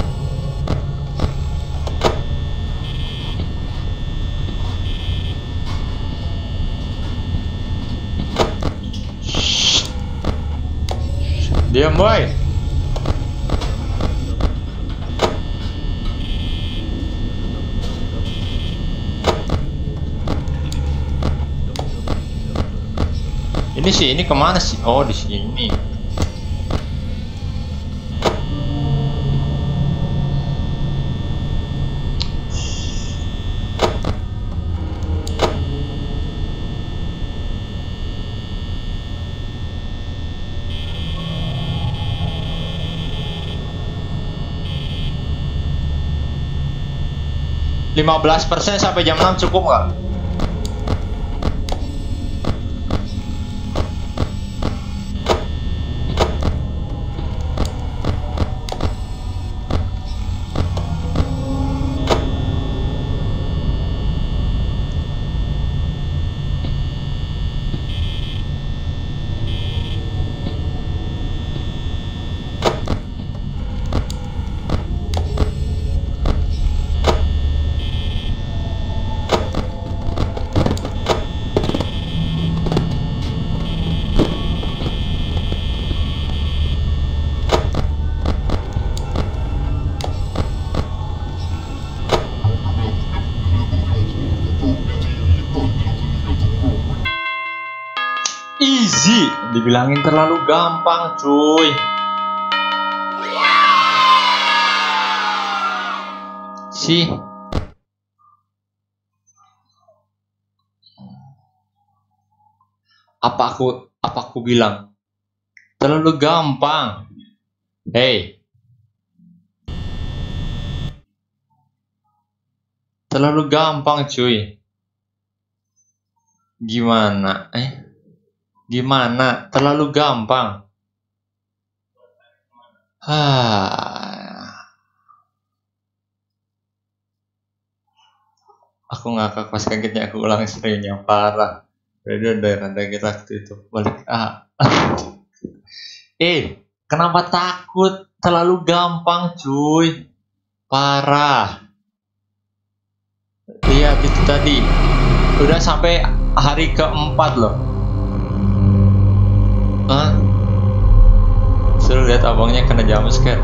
Diam boy. Ini sih, ini kemana sih? Oh di sini. %15 sampai jam 6 cukup nggak? Easy, dibilangin terlalu gampang cuy. Sih. Apa aku bilang terlalu gampang? Hey. Terlalu gampang cuy. Gimana? Gimana? Terlalu gampang. Aku ngakak pas kagetnya, aku ulang serinya parah. Udah rada kita itu balik. Kenapa takut? Terlalu gampang cuy. Parah. Lihat itu tadi. Udah sampai hari keempat loh. Suruh lihat abangnya kena jumpscare.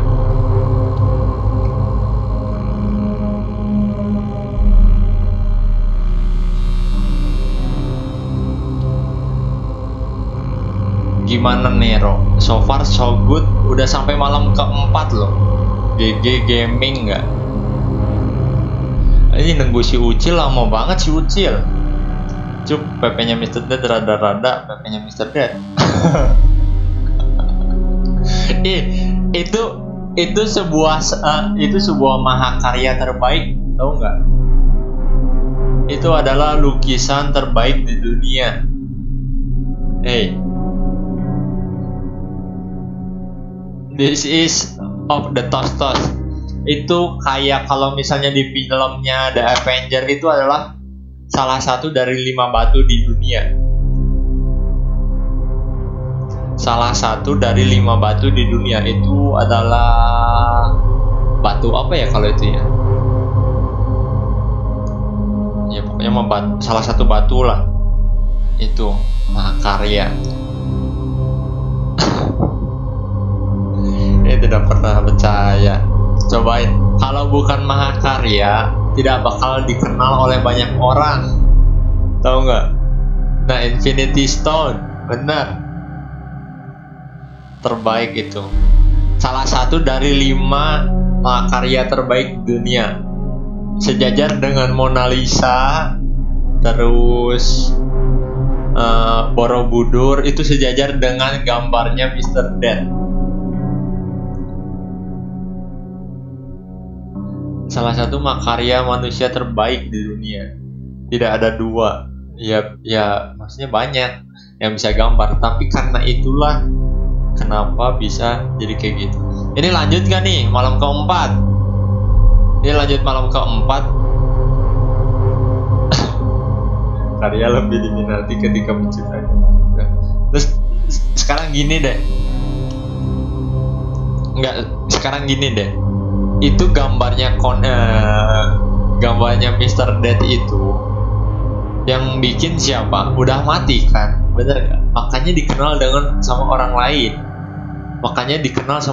Gimana Nero? So far so good. Udah sampai malam keempat loh. GG gaming nggak? Ini nunggu si Ucil lama banget si Ucil. Cup, PP-nya Mr. Dead rada-rada, PP-nya Mr. Dead. Itu itu sebuah mahakarya terbaik, tahu nggak? Itu adalah lukisan terbaik di dunia. This is of the Tostos. Itu kayak kalau misalnya di filmnya The Avenger, itu adalah salah satu dari 5 batu di dunia. Salah satu dari 5 batu di dunia itu adalah batu apa ya kalau itu ya? Ya pokoknya salah satu batu lah. Itu mahakarya. Ini tidak pernah percaya. Cobain, kalau bukan mahakarya tidak bakal dikenal oleh banyak orang. Tahu nggak? Nah, Infinity Stone, benar. Terbaik itu. Salah satu dari 5 mahakarya terbaik dunia. Sejajar dengan Mona Lisa, terus Borobudur, itu sejajar dengan gambarnya Mr. Death. Salah satu mahakarya manusia terbaik di dunia. Tidak ada 2. Ya maksudnya banyak yang bisa gambar, tapi karena itulah kenapa bisa jadi kayak gitu. Ini lanjut gak nih malam keempat? Ini lanjut malam keempat. Karya lebih diminati ketika menciptakan. Terus sekarang gini deh. Sekarang gini deh. Itu gambarnya Mr. Death itu yang bikin siapa? Udah mati kan, bener gak? Makanya dikenal sama orang lain. Sampai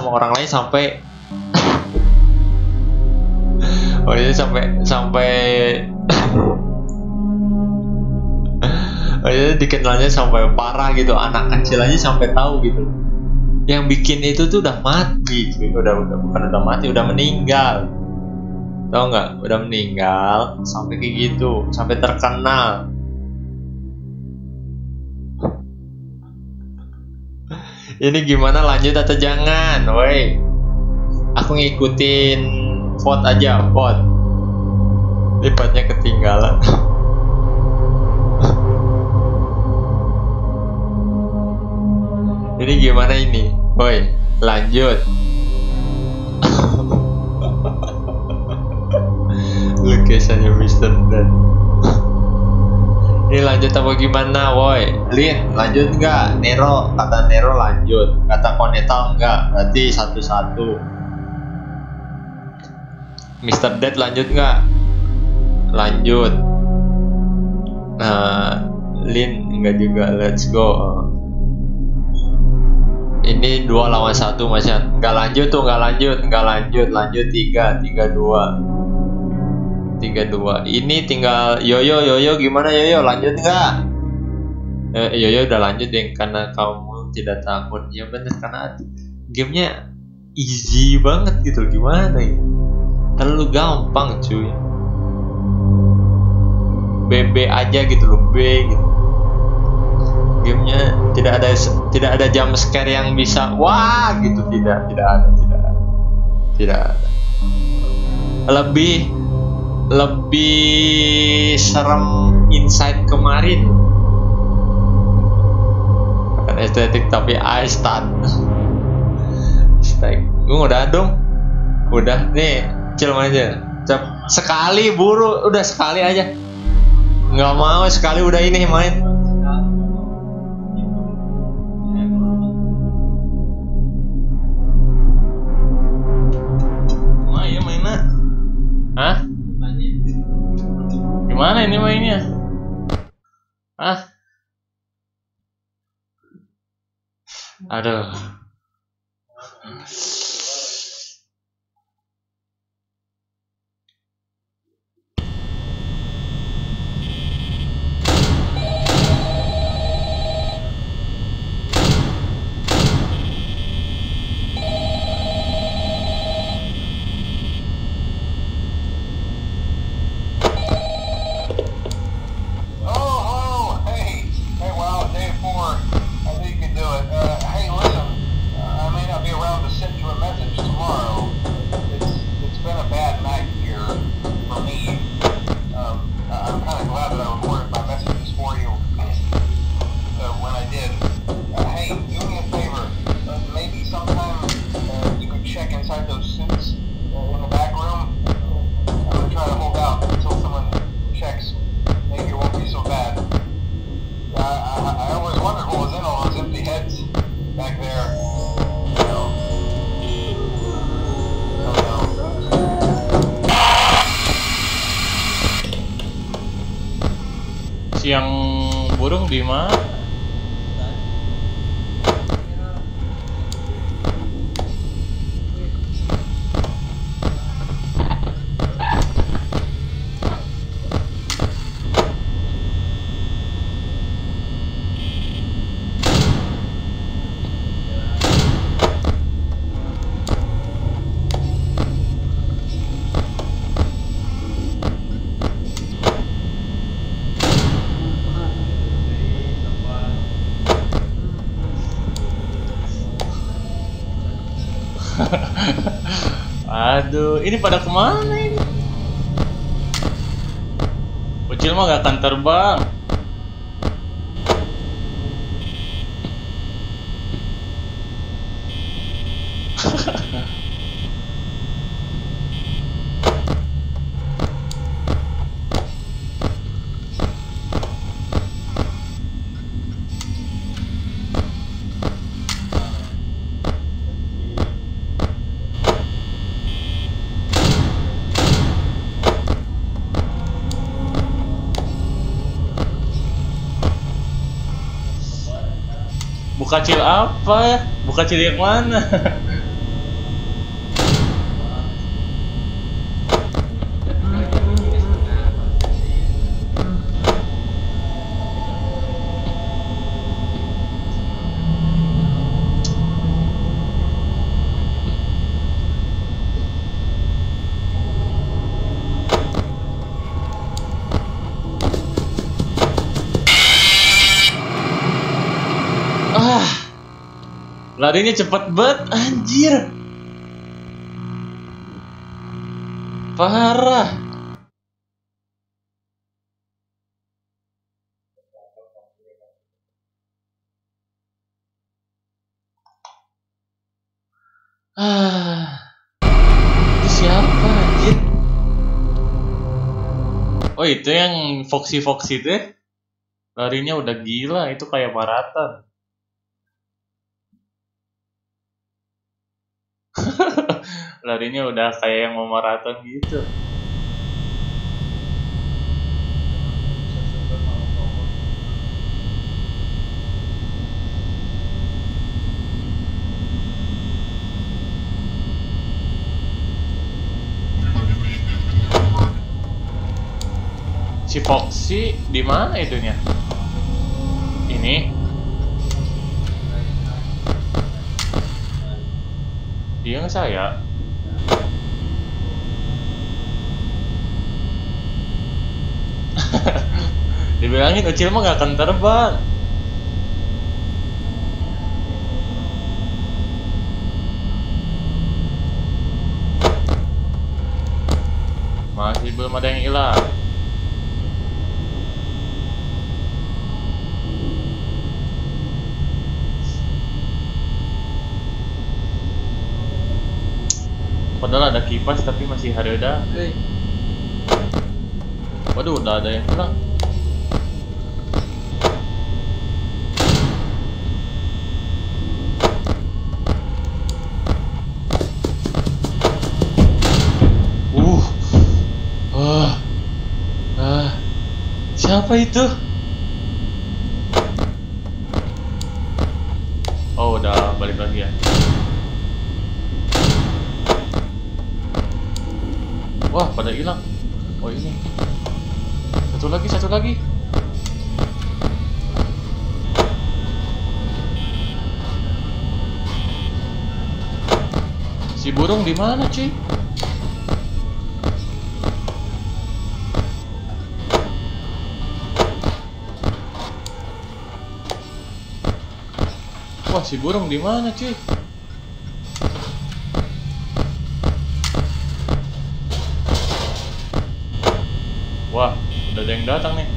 dikenalnya sampai parah gitu. Anak kecil aja sampai tahu gitu. Yang bikin itu tuh udah mati, udah meninggal. Tahu nggak? Udah meninggal sampai kayak gitu, sampai terkenal. Ini gimana, lanjut atau jangan? Woi, aku ngikutin vote aja, vote. Lipatnya ketinggalan. Ini gimana ini? Woi, lanjut. Lukisannya Mr. Death. Ini lanjut apa gimana, woi? Lin, lanjut nggak? Nero, kata Nero lanjut. Kata Konetal nggak? Berarti 1-1. Mr. Death lanjut nggak? Lanjut. Nah, Lin nggak juga. Let's go. Ini 2 lawan 1 masnya. Nggak lanjut. Lanjut 3-2. Ini tinggal Yoyo gimana Yoyo, lanjut nggak? Yoyo udah lanjut deh, karena kamu tidak takut. Ya bener, karena gamenya easy banget gitu. Gimana ya? Terlalu gampang cuy. BB aja gitu loh, B gitu. Gamenya tidak ada jump scare yang bisa wah gitu, tidak ada. Lebih serem Inside kemarin. Bukan estetik tapi Aistat. Udah dong. Udah nih, chill aja. Sekali buru, udah sekali aja. Nggak mau sekali udah ini main. Hah? Gimana ini mainnya? Hah? Aduh. Hey, listen, I may not be around to sit through Siang burung di mana? Aduh, ini pada kemana ini? Ucil mah gak akan terbang. Buka cil apa ya? Buka cil yang mana? Larinya cepet banget, anjir. Parah. Itu siapa, anjir? Oh, itu yang Foxy itu ya? Larinya udah gila, itu kayak maraton. Larinya udah kayak yang mau maraton gitu. Si Foxy di mana itunya? Ini. Dia nggak saya. Dibilangin Ucil mah gak akan terbang. Masih belum ada yang hilang. Padahal ada kipas tapi masih hareuda. Waduh, udah ada yang hilang. Siapa itu? Oh, udah balik lagi ya. Wah, pada hilang. Oh, ini. Satu lagi. Si burung di mana, cuy? Wah, si burung di mana, cuy? Wah, udah ada yang datang nih.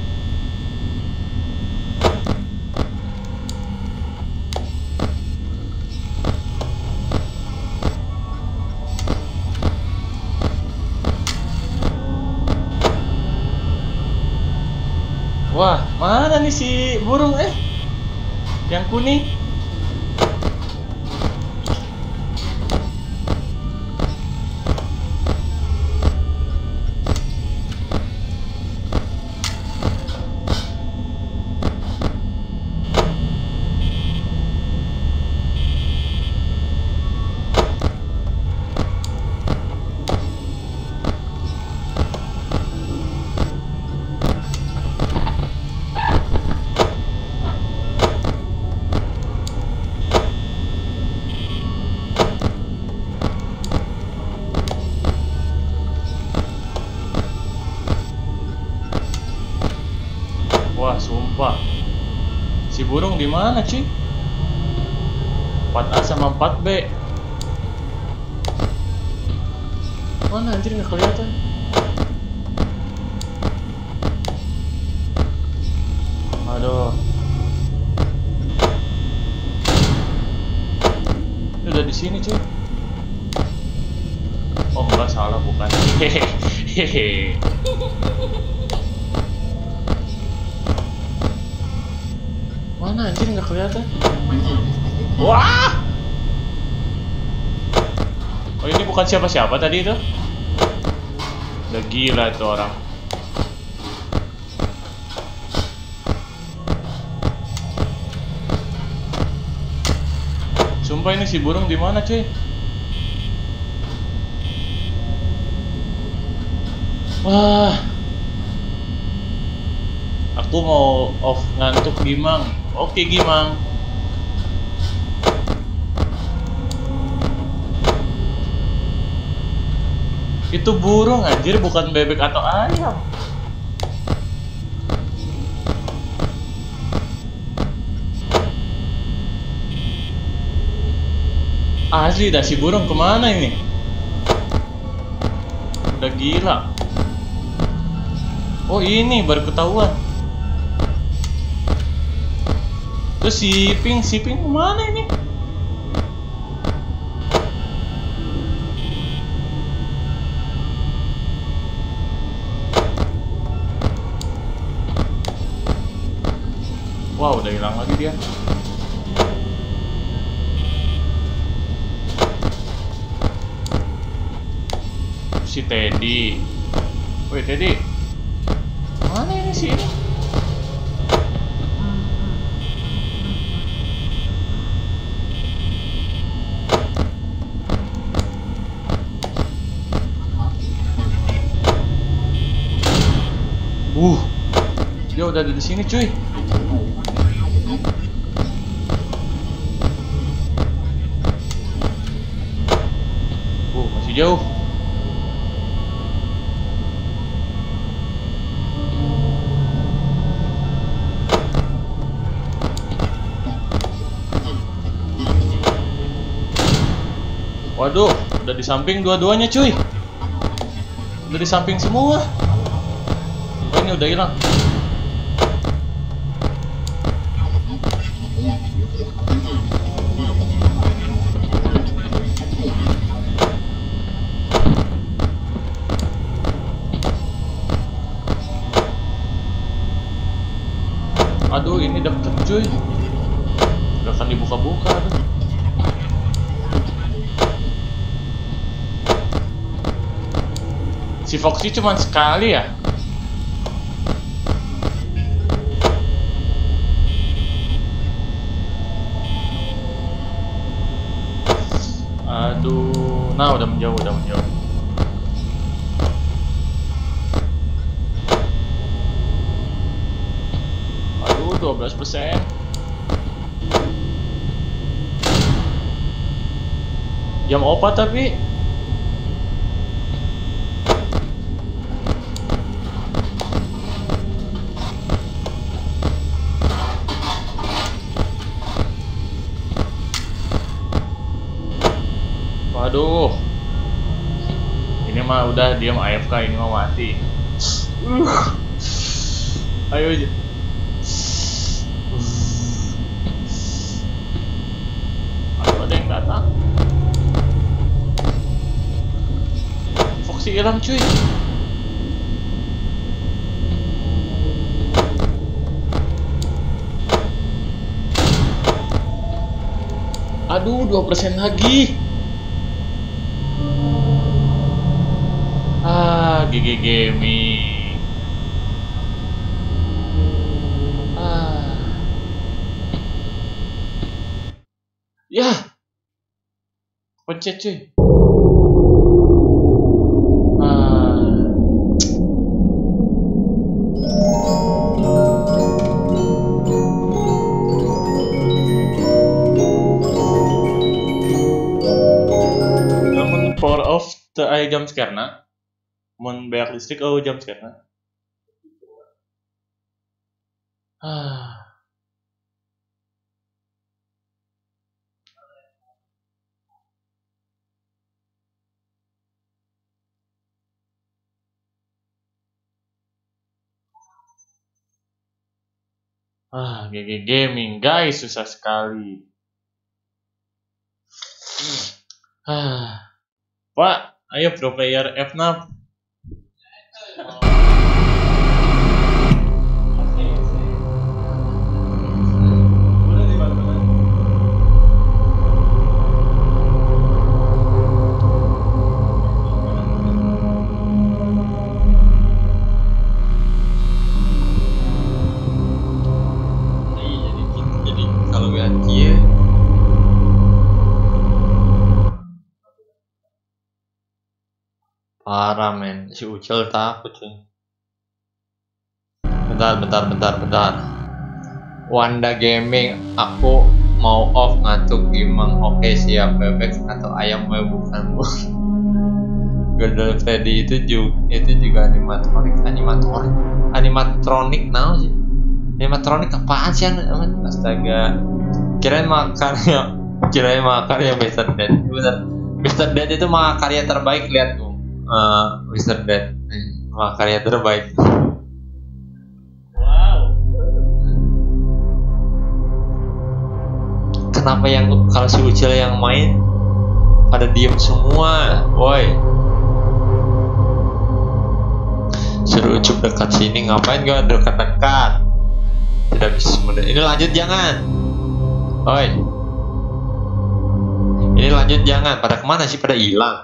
Wah, mana nih si burung yang kuning? Si burung di mana, cuy? 4A sama 4B. Mana anjir, nggak kelihatan. Aduh. Ini udah di sini, cuy. Oh, enggak, salah, bukan. Hehehe. Mana anjir, nggak kelihatan. Wah! Oh, ini bukan siapa-siapa tadi itu. Udah gila tuh orang. Sumpah, ini si burung di mana, cuy? Wah. Aku mau off ngantuk, Gimang. Oke, Gimang. Itu burung anjir, bukan bebek atau ayam. Asli dah, si burung kemana ini? Udah gila. Oh, ini baru ketahuan. Terus si Ping kemana ini? Wow, udah hilang lagi dia. Si Teddy. Woi, Teddy. Mana ini sih ini? Dia udah ada di sini, cuy. Masih jauh. Waduh, udah di samping dua-duanya, cuy. Udah di samping semua. Oh, ini udah hilang. Aduh, ini deket, cuy. Gak akan dibuka-buka, aduh. Si Foxy cuma sekali ya? Aduh, nah udah menjauh, Aduh, 12%. Jam opat tapi. Waduh, ini mah udah diam AFK, ini mah mati. Ayo aja. Aduh, ada yang datang. Foxy hilang, cuy. Aduh, 2% lagi. GG Gaming. Ya, pencet, cuy. Namun power off teu aya jam scare na. Mun beak listrik jam scare na. GG Gaming guys, susah sekali. Pak, ayo pro player FNAF. Jadi kalau ganti ya parah men, si Ucil takut cuy. Bentar. Wanda Gaming, aku mau off ngantuk Gimang. Oke siap, bebek atau ayam bukan bu. Gordon Freddy itu juga animatronik now sih. Animatronik apaan sih? Astaga, kirain makarya Mr. Dead. Bener, Mr. Dead itu makarya terbaik, lihat tuh. Mr. Dead makarya terbaik. Wow. Kenapa yang kalau si Ucil yang main pada diem semua, woi. Suruh Ucup dekat sini, ngapain gua dekat-dekat? Tidak bisa semudah ini, lanjut jangan. Oi, ini lanjut jangan. Pada kemana sih? Pada hilang.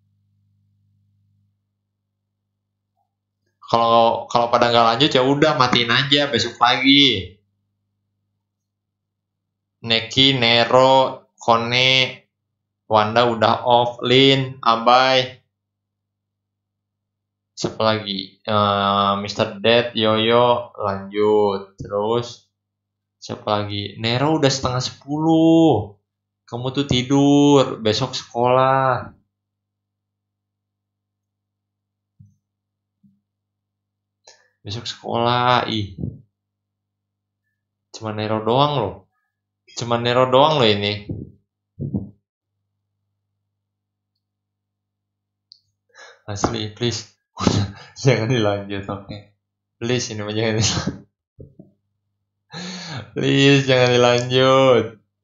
Kalau pada nggak lanjut ya udah matiin aja, besok lagi. Neki, Nero, Kone, Wanda udah off, Lin, Abai. Siapa lagi? Mr. Dead, Yoyo lanjut. Terus siapa lagi? Nero udah 9:30. Kamu tuh tidur, besok sekolah. Besok sekolah, ih. Cuma Nero doang loh ini. Asli, please. Jangan dilanjut, oke. Please, ini mah jangan dilanjut. Please, jangan dilanjut.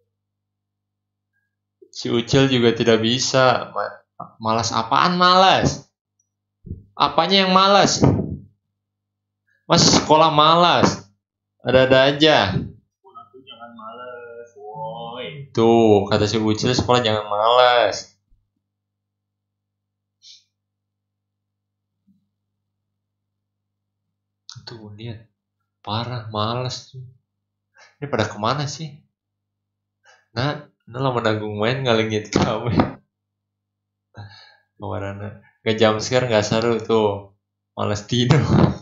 Si Ucil juga tidak bisa. Malas apaan malas? Apanya yang malas? Mas sekolah malas? Ada-ada aja. Aku jangan males, woi. Tuh, kata si Ucil sekolah jangan malas. Tuh, lihat. Parah, malas tuh. Ini pada kemana sih? Nah lama nanggung main ngalingin kamu. Kemana? Gak jam sekarang gak seru tuh. Malas tidur.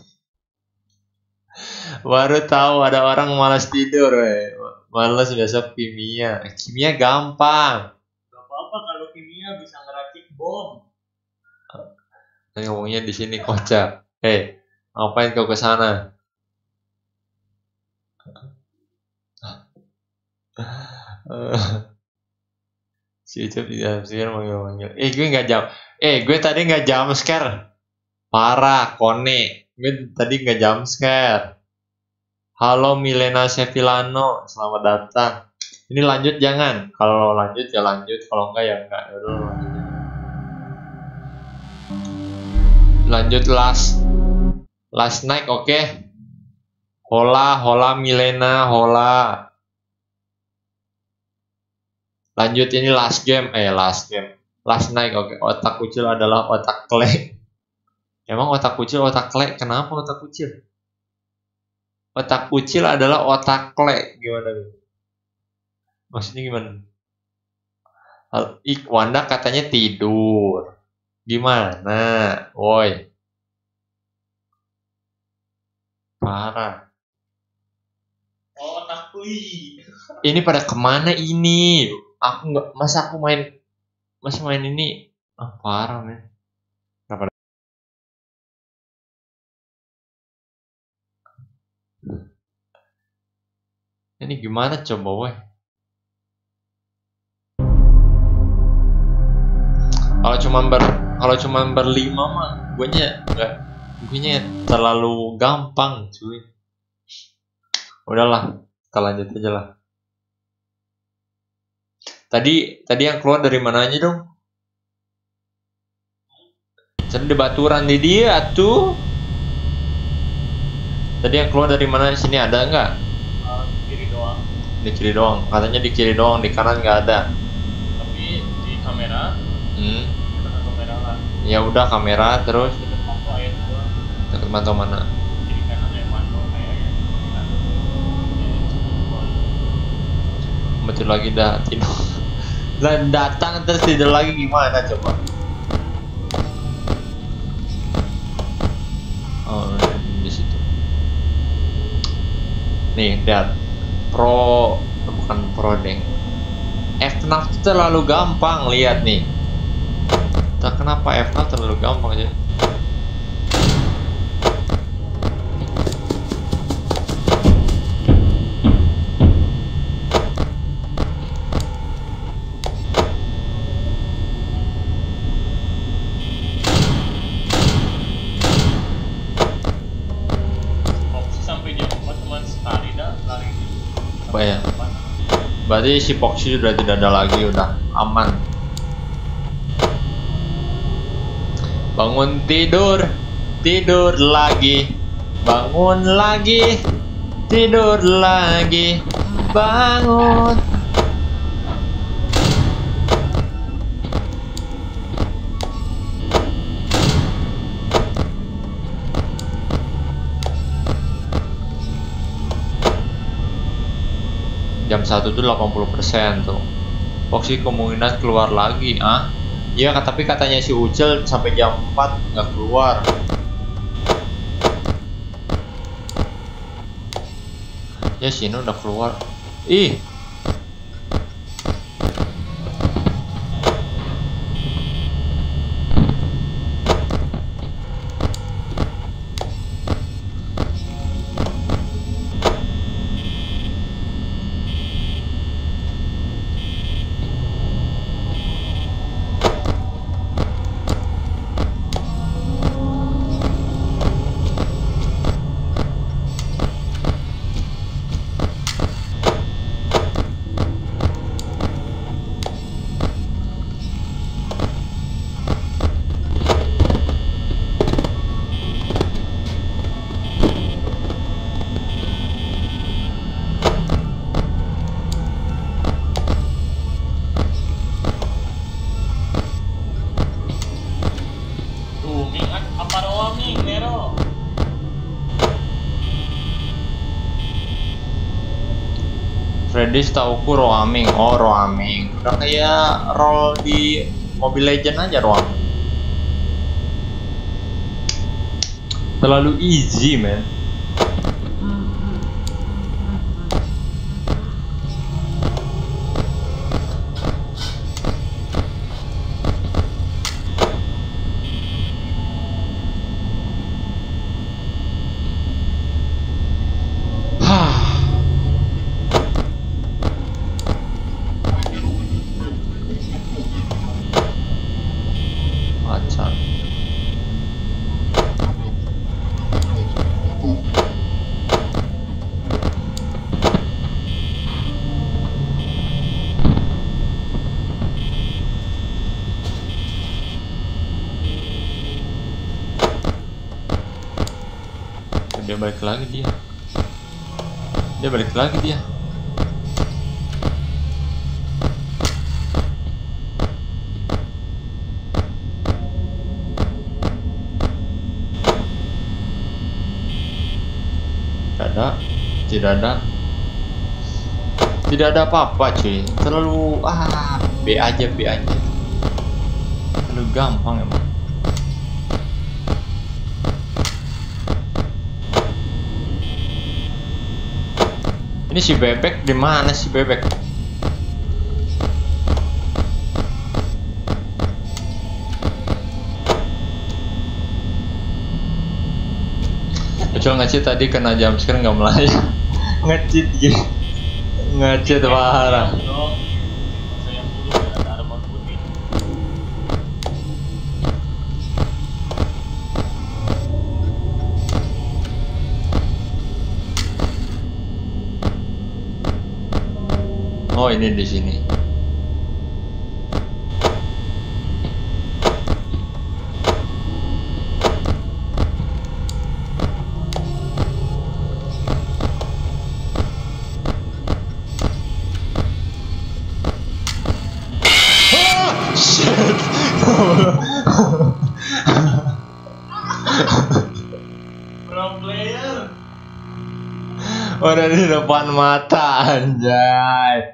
Baru tahu ada orang malas tidur, weh. Malas besok kimia. Kimia gampang. Gak apa-apa kalau kimia bisa ngeracik bom. Ngomongnya di sini kocak. Hei, ngapain kau ke sana? Si Ucup di dalam scare manggil. Gue tadi nggak jump scare. Parah, Kone. Gue tadi nggak jump scare. Halo Milena Sevillano, selamat datang. Ini lanjut jangan. Kalau lanjut ya lanjut, kalau enggak ya enggak. Yaudah lanjut. Lanjut last night, oke. Hola Milena, hola. Lanjut ini last game. Last night, oke. Otak Ucil adalah otak klek. Emang otak Ucil otak klek? Kenapa otak Ucil? Otak Ucil adalah otak klek. Gimana? Maksudnya gimana? Wanda katanya tidur. Gimana? Woi. Parah. Oh, otak kui. Ini pada kemana ini? Aku nggak, masih main ini. Parah men. Kenapa? Ini gimana coba weh? Kalau cuma berlima mah, guenya terlalu gampang cuy. Udahlah, kita lanjut aja lah. Tadi yang keluar dari mana aja dong? Tadi di baturan di dia tuh. Tadi yang keluar dari mana? Sini ada nggak? Kiri doang. Di kiri doang. Katanya di kiri doang, di kanan nggak ada. Tapi di kamera, kita ke kamera lah. Ya udah kamera terus Deket mantau ayat gua. deket mantau mana? Kiri kanan ayat mantau kayaknya. Betul lagi dah tidur. Lah datang terus tidur lagi gimana coba? Oh, di situ. Nih, lihat. Bukan pro deng. F6 itu terlalu gampang, lihat nih. Tak kenapa F6 terlalu gampang aja. Sampai jam 4 cuman sekali dah lari. Apa ya? Berarti si Foxy sudah tidak ada lagi, udah aman. Bangun tidur, tidur lagi, bangun lagi, tidur lagi, bangun. Jam 1 tuh 80% tuh. Foxy kemungkinan keluar lagi, ah? Iya, tapi katanya si Ucel sampai jam 4 nggak keluar. Ya sini udah keluar. Ih. Freddy setauku roaming. Oh, roaming. Udah kayak roll di Mobile Legend aja roaming. Terlalu easy, man. Macan. Dia balik lagi dia. Dia balik lagi dia. Tidak ada apa-apa cuy. Terlalu B aja. Terlalu gampang emang. Ini si bebek di mana si bebek? Kecuali nge-cheat tadi kena jam scare nggak melayang. Nge-cheat gitu. Nge-cheat parah. Oh, ini di sini. Pro player. Udah di depan mata, anjay.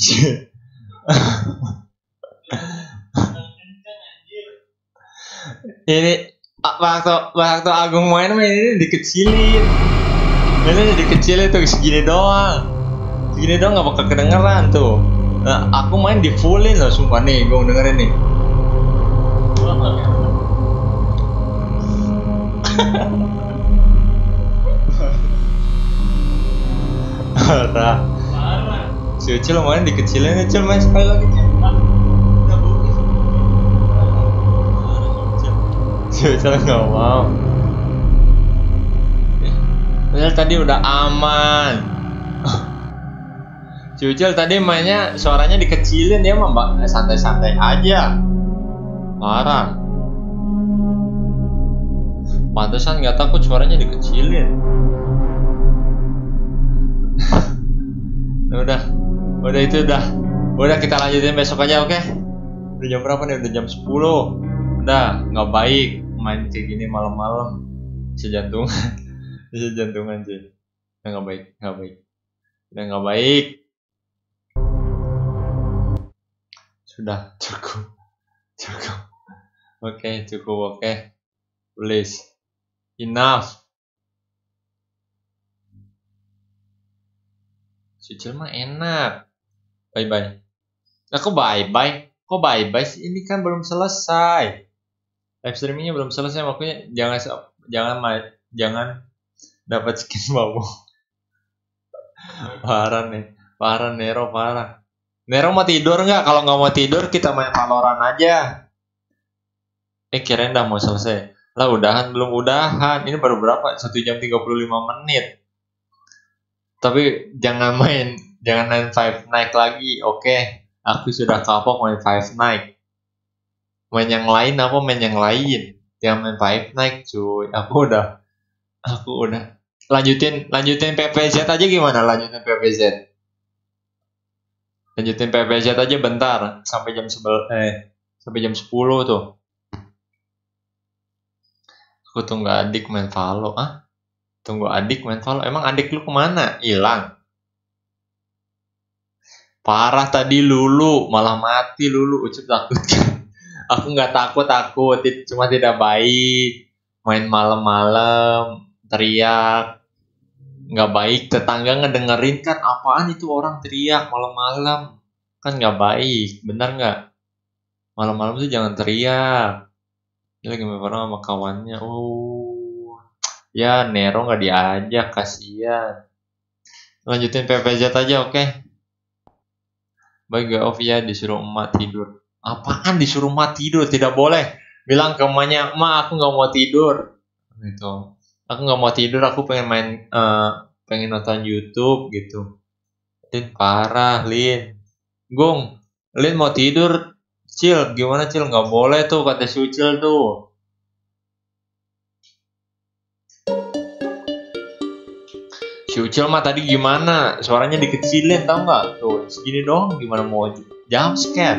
Ini waktu Agung main ini dikecilin. Ini dikecilin tuh segini doang. Segini doang nggak bakal kedengeran tuh. Nah, aku main di fullin loh, sumpah nih, gue dengerin nih. Parah. Si Ucil main dikecilin, Ucil main sekali lagi. Si Ucil nggak mau. Padahal tadi udah aman. Si Ucil tadi mainnya suaranya dikecilin, dia mah santai-santai aja. Parah. Pantesan nggak takut suaranya dikecilin. udah itu udah kita lanjutin besok aja, oke? Udah jam berapa nih? Udah jam 10. Udah nggak baik main kayak gini malam-malam. Bisa jantungan sih. Udah nggak baik. Udah nggak baik. Sudah cukup. Oke. Please. Enough. Sucil mah enak. Bye. Aku bye. Kok bye sih? Ini kan belum selesai. Live streamingnya belum selesai, makanya jangan dapat skin babu. Parah Nero parah. Nero mau tidur nggak? Kalau nggak mau tidur kita main Valorant aja. Kirain udah mau selesai. Lah belum udahan. Ini baru berapa? 1 jam 35 menit. Tapi jangan main Five Nights lagi, oke? Aku sudah kapok main Five Nights. Main yang lain apa? Main yang lain. Jangan main Five Nights, cuy. Aku udah. Lanjutin PPZ aja gimana? Lanjutin PPZ aja bentar sampai jam 10 tuh. Aku tunggu adik main Valo, Emang adik lu kemana? Hilang. Parah tadi Lulu, malah mati Lulu. Ucup takut kan? Aku nggak takut, cuma tidak baik. Main malam-malam, teriak, nggak baik. Tetangga ngedengerin kan, apaan itu orang teriak malam-malam? Kan nggak baik, bener nggak? Malam-malam tuh jangan teriak. Dia lagi main bareng sama kawannya. Ya, Nero nggak diajak, kasihan. Lanjutin PPZ aja, oke? Baik, gak off ya, disuruh emak tidur. Apaan disuruh emak tidur? Tidak boleh. Bilang ke emaknya, emak aku nggak mau tidur. Gitu. Aku nggak mau tidur, aku pengen nonton YouTube gitu. Lin parah, Lin. Gung, Lin mau tidur. Cil, gimana Cil? Nggak boleh tuh, kata si Ucil tuh. Si Ucil mah tadi gimana? Suaranya dikecilin, tau nggak? Tuh, segini doang gimana mau jump scare?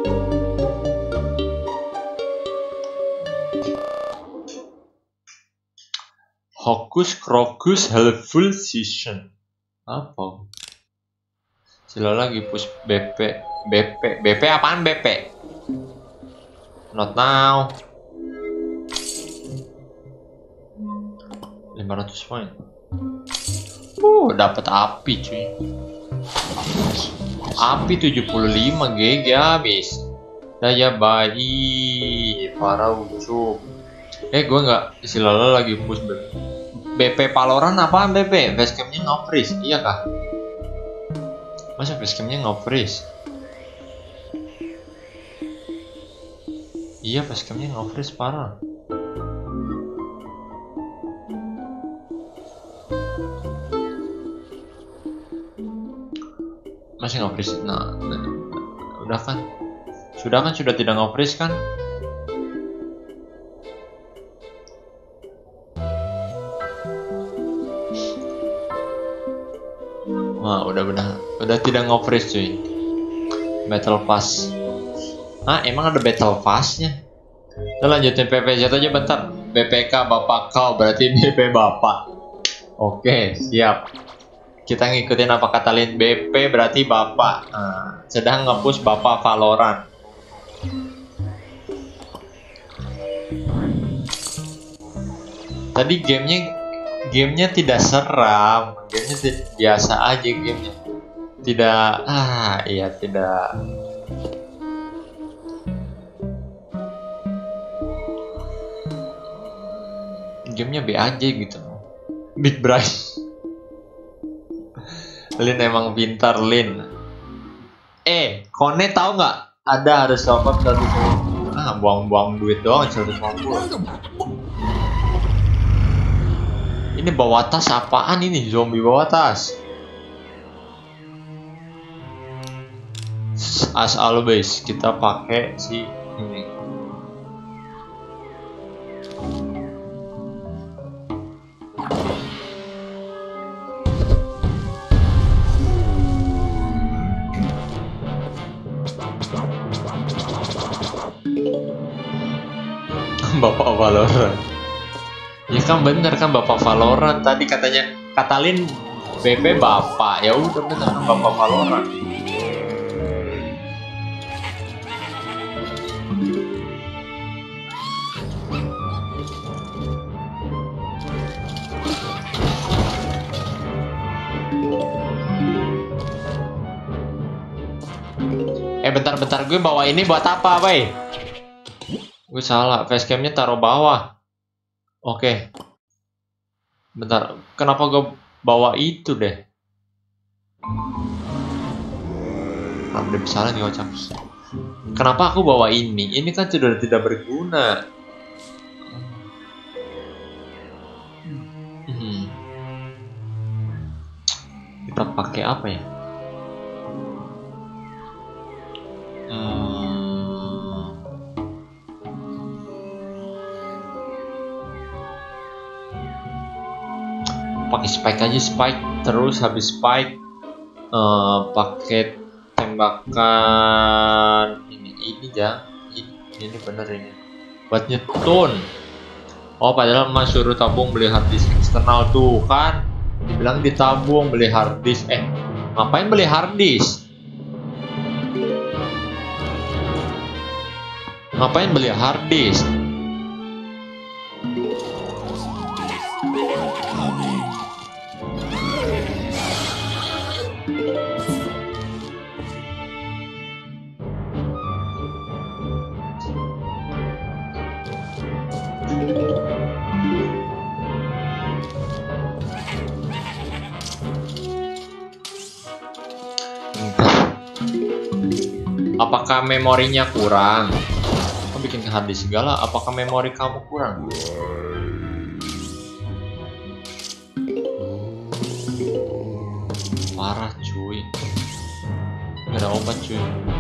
Hokus Krokus Helpful Season. Apa? Sila lagi push BP apaan BP? Not now. 500 poin. Dapat api cuy. Api 75 GG habis. Daya bayi para Ucup. Gue nggak Silala lagi push BP Valorant apaan BP? Facecamnya nge-freeze, iya kah? Masa facecamnya nge-freeze? Iya, facecamnya nge-freeze parah. Masih nge-freeze. Nah, udah kan? Sudah tidak nge-freeze kan? Wah, udah tidak nge-freeze cuy. Battle Pass. Emang ada Battle Pass-nya? Kita lanjutin PPZ aja bentar. BPK Bapak kau berarti BP Bapak. Oke, siap. Kita ngikutin apa kata Lin. BP berarti Bapak. Sedang nge-push Bapak Valorant. Tadi gamenya tidak seram. Gamenya biasa aja gamenya. Tidak, iya tidak. Gamenya B aja gitu. Big Bright. Lin emang pintar Lin. Kone tahu nggak? Ada harus top up 150. Buang-buang duit doang 150. Ini bawa tas apaan ini? Zombie bawa tas. As always kita pakai si ini. Bapak Valorant. Ya kan bener kan Bapak Valorant tadi katanya Katalin BP Bapak. Ya udah bener kan Bapak Valorant. Bentar gue bawa ini buat apa, bay? Gue salah, facecamnya taruh bawah. Oke. Bentar, kenapa gue bawa itu deh? Ada salah nih kocak. Kenapa aku bawa ini? Ini kan sudah tidak berguna. Kita pakai apa ya? Pakai spike aja, spike terus habis spike pakai tembakan ini bener ini buat nyetun. Padahal mas suruh tabung beli harddisk eksternal tuh kan, dibilang ditabung beli harddisk. Ngapain beli harddisk? Ngapain beli harddisk? Apakah memorinya kurang? Kau bikin harddisk segala, apakah memori kamu kurang? Parah cuy. Gak ada obat cuy.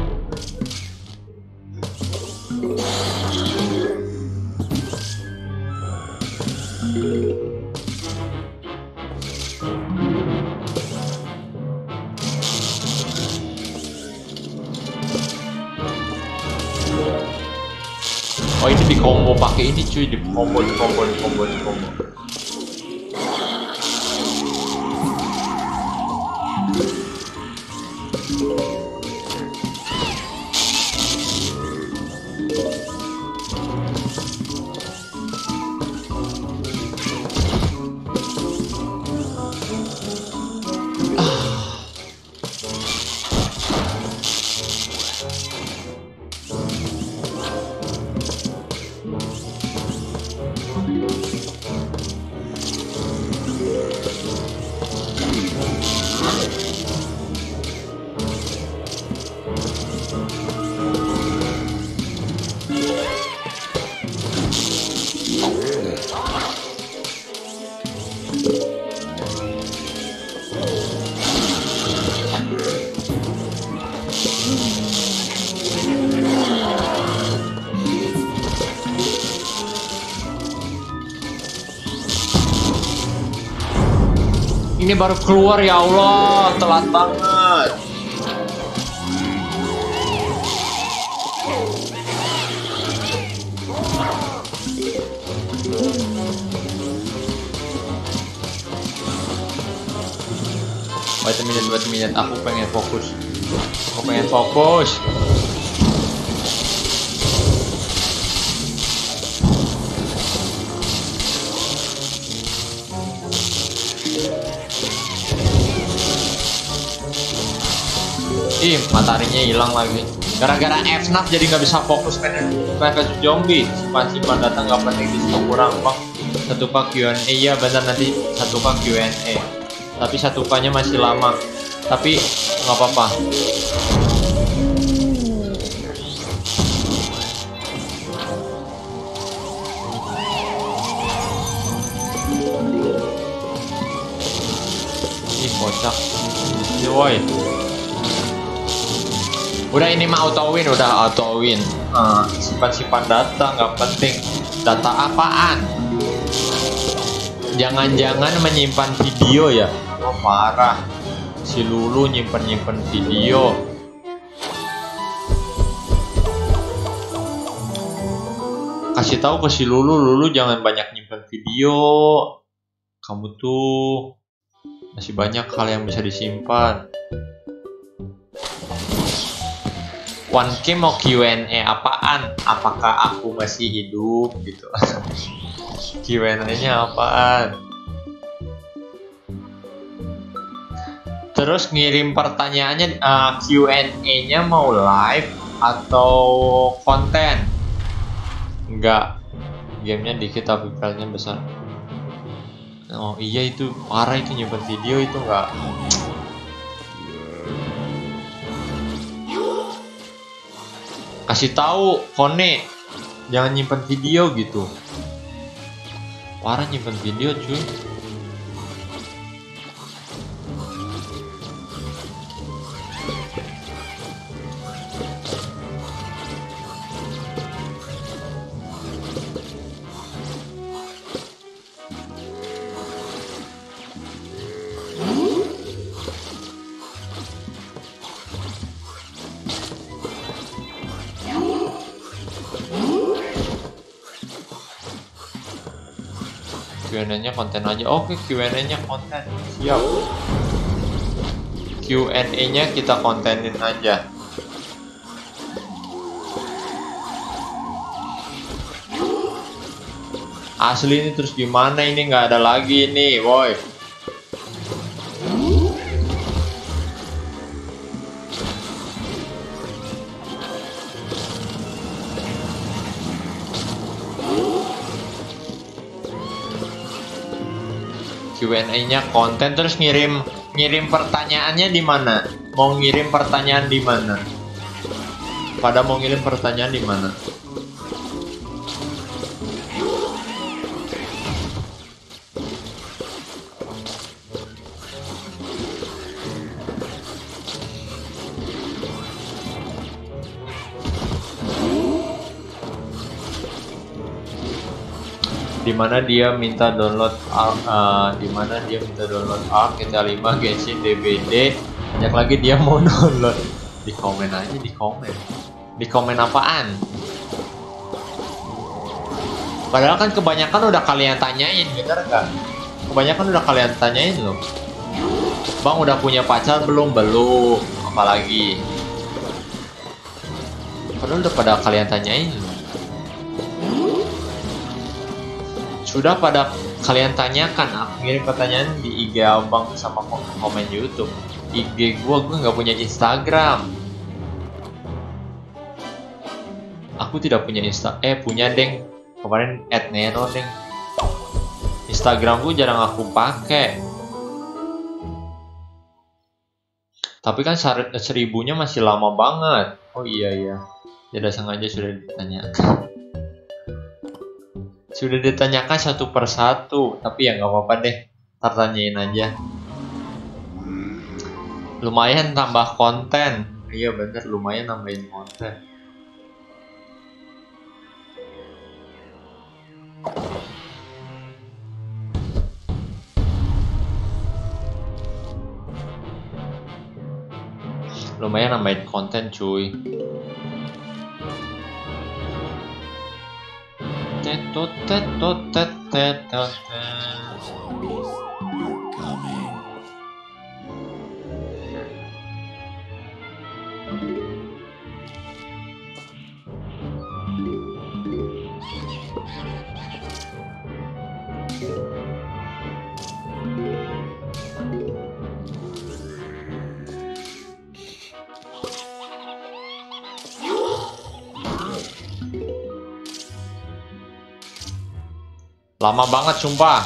Ini di combo pakai ini cuy, di combo. Ini baru keluar ya Allah, telat banget. Wait a minute, aku pengen fokus. Ih, mataharinya hilang lagi. Gara-gara FNAF jadi nggak bisa fokus pengen zombie. Simpan data nggak penting di situ kurang bang. 1K Q&A ya benar nanti 1K Q&A. Tapi 1K-nya masih lama. Tapi nggak apa-apa. Ih, kocak. Woi. Udah ini mah auto win. Simpan data nggak penting. Data apaan? Jangan-jangan menyimpan video ya? Oh parah. Si Lulu nyimpen video. Kasih tahu ke si Lulu jangan banyak nyimpen video. Kamu tuh masih banyak hal yang bisa disimpan. 1K mau Q&A apaan? Apakah aku masih hidup gitu? Q&A-nya apaan? Terus ngirim pertanyaannya Q&A-nya mau live atau konten? Enggak. Gamenya dikit tapi filenya besar. Oh iya itu parah itu nyimpen video itu enggak. Kasih tahu Kone jangan nyimpen video gitu. Parah nyimpen video cuy. Q&A-nya konten aja. Oke, Q&A-nya konten. Siap. Q&A-nya kita kontenin aja. Asli ini terus gimana ini nggak ada lagi nih, boy. Q&A-nya konten terus ngirim pertanyaannya di mana? Mau ngirim pertanyaan di mana? Pada mau ngirim pertanyaan di mana? Dimana dia minta download Ark, GTA 5, Genshin, DBD. Banyak lagi dia mau download. Di komen aja, di komen apaan? Padahal kan kebanyakan udah kalian tanyain, bener gak? Kebanyakan udah kalian tanyain loh. Bang udah punya pacar belum? Belum. Apalagi? Padahal udah pada kalian tanyain loh. Sudah pada kalian tanyakan, aku ngirim pertanyaan di IG abang sama komen YouTube. IG gue nggak punya Instagram. Aku tidak punya punya deng. Kemarin @nero deng. Instagram gue jarang aku pakai. Tapi kan syarat 1000-nya masih lama banget. Oh iya. Tidak sengaja sudah ditanyakan. Sudah ditanyakan satu persatu, tapi ya nggak apa-apa deh, ntar tanyain aja. Lumayan tambah konten, iya bener lumayan nambahin konten. Lumayan nambahin konten cuy. Tetot tetot tetot tetot. Lama banget sumpah.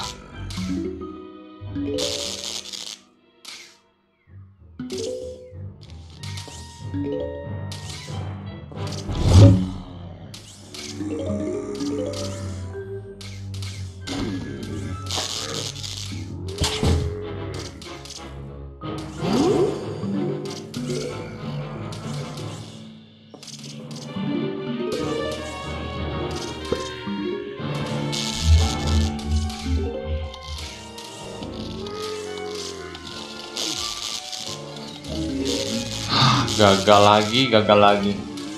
Gagal lagi.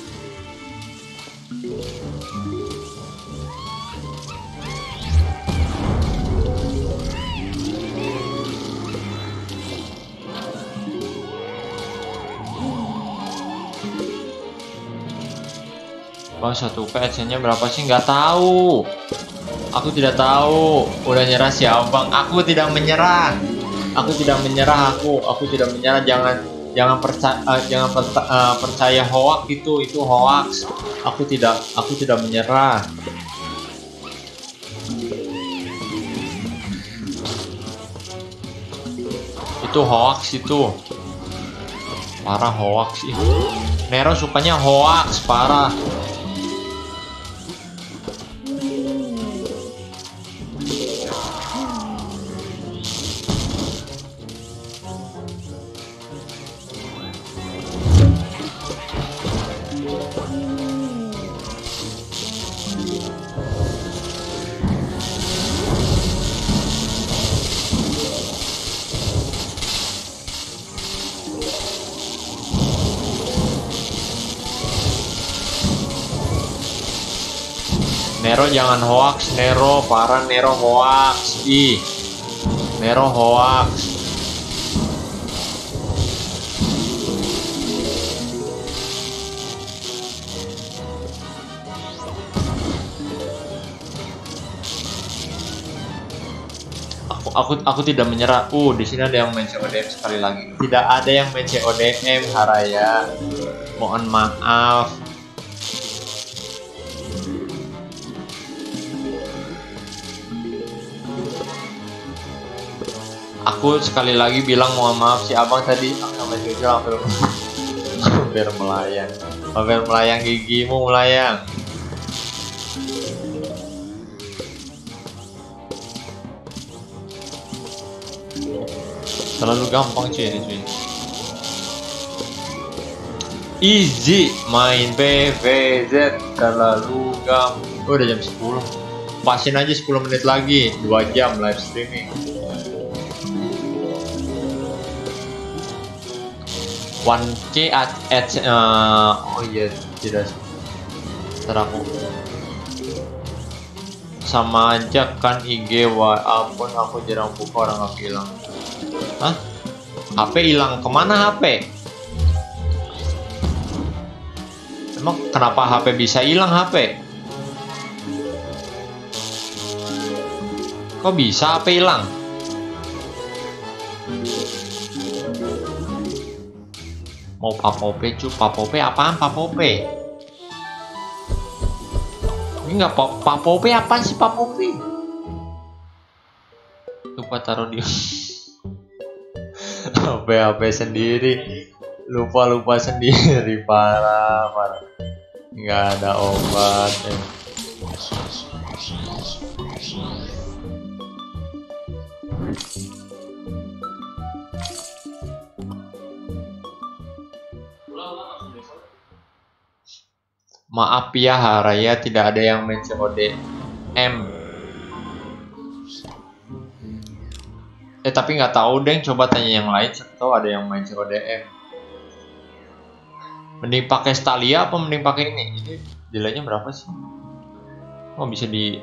Bang, 1 PSN-nya berapa sih? Nggak tahu. Aku tidak tahu. Udah nyerah sih abang. Aku tidak menyerah. Aku tidak menyerah. Jangan percaya hoax itu hoax. Aku tidak menyerah. Itu hoax itu. Parah hoax sih. Nero sukanya hoax parah. Nero jangan hoax, Nero parah, Nero hoax. Ih, Nero hoax. Aku tidak menyerah. Di sini ada yang main CODM sekali lagi. Tidak ada yang main CODM, Haraya. Mohon maaf. Aku sekali lagi bilang mohon maaf si abang tadi sama Jojo hampir melayang gigimu melayang. Terlalu gampang cuy ini cuy. Easy main PVZ terlalu gampang. Udah jam 10. Pasin aja 10 menit lagi, 2 jam live streaming. 1K at oh iya tidak teraku sama aja kan IG ampun aku jarang buka orang aku hilang. Hah? HP hilang kemana HP? Emang kenapa HP bisa hilang HP? Kok bisa HP hilang? Mau papope cu, papope apaan papope? Ini nggak papope apaan sih papope? Lupa taruh di HP sendiri, lupa sendiri parah. Nggak ada obat. Maaf ya Haraya, tidak ada yang main CODM. Tapi nggak tahu deh, coba tanya yang lain, tahu ada yang main CODM. Mending pakai Stalia apa mending pakai ini? Ini delaynya berapa sih? Oh bisa di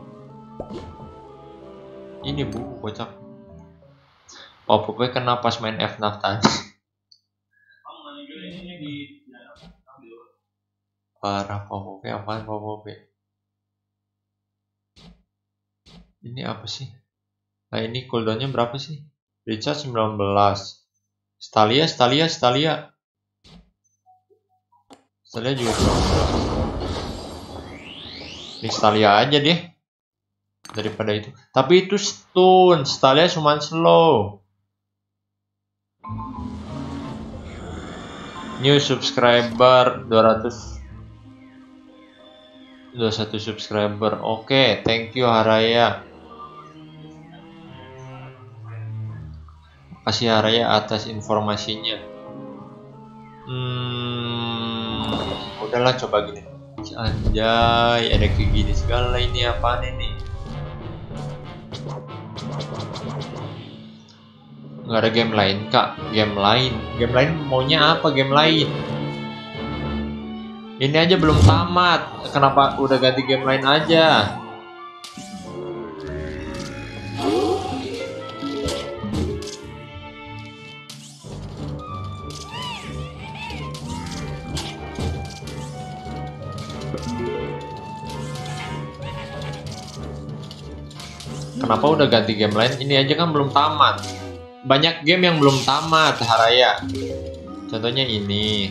ini bu, kocak. Pop-up kena pas main FNAF tadi. Parah pop-up apaan pop-up? Ini apa sih? Nah ini cooldownnya berapa sih? Recharge 19. Stalia juga. Ini Stalia aja deh. Daripada itu. Tapi itu stun. Stalia cuma slow. New subscriber 21 subscriber. Oke, thank you Haraya. Makasih Haraya atas informasinya. Udahlah coba gini. Anjay, ada kayak gini segala ini apaan ini? Nggak ada game lain kak? Game lain maunya apa game lain? Ini aja belum tamat, kenapa udah ganti game lain aja? Kenapa udah ganti game lain? Ini aja kan belum tamat. Banyak game yang belum tamat, Haraya. Contohnya ini.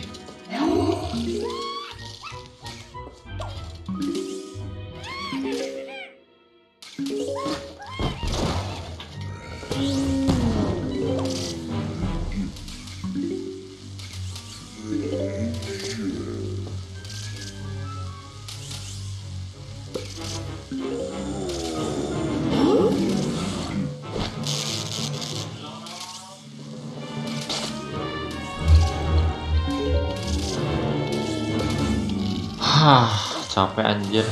Capek anjir.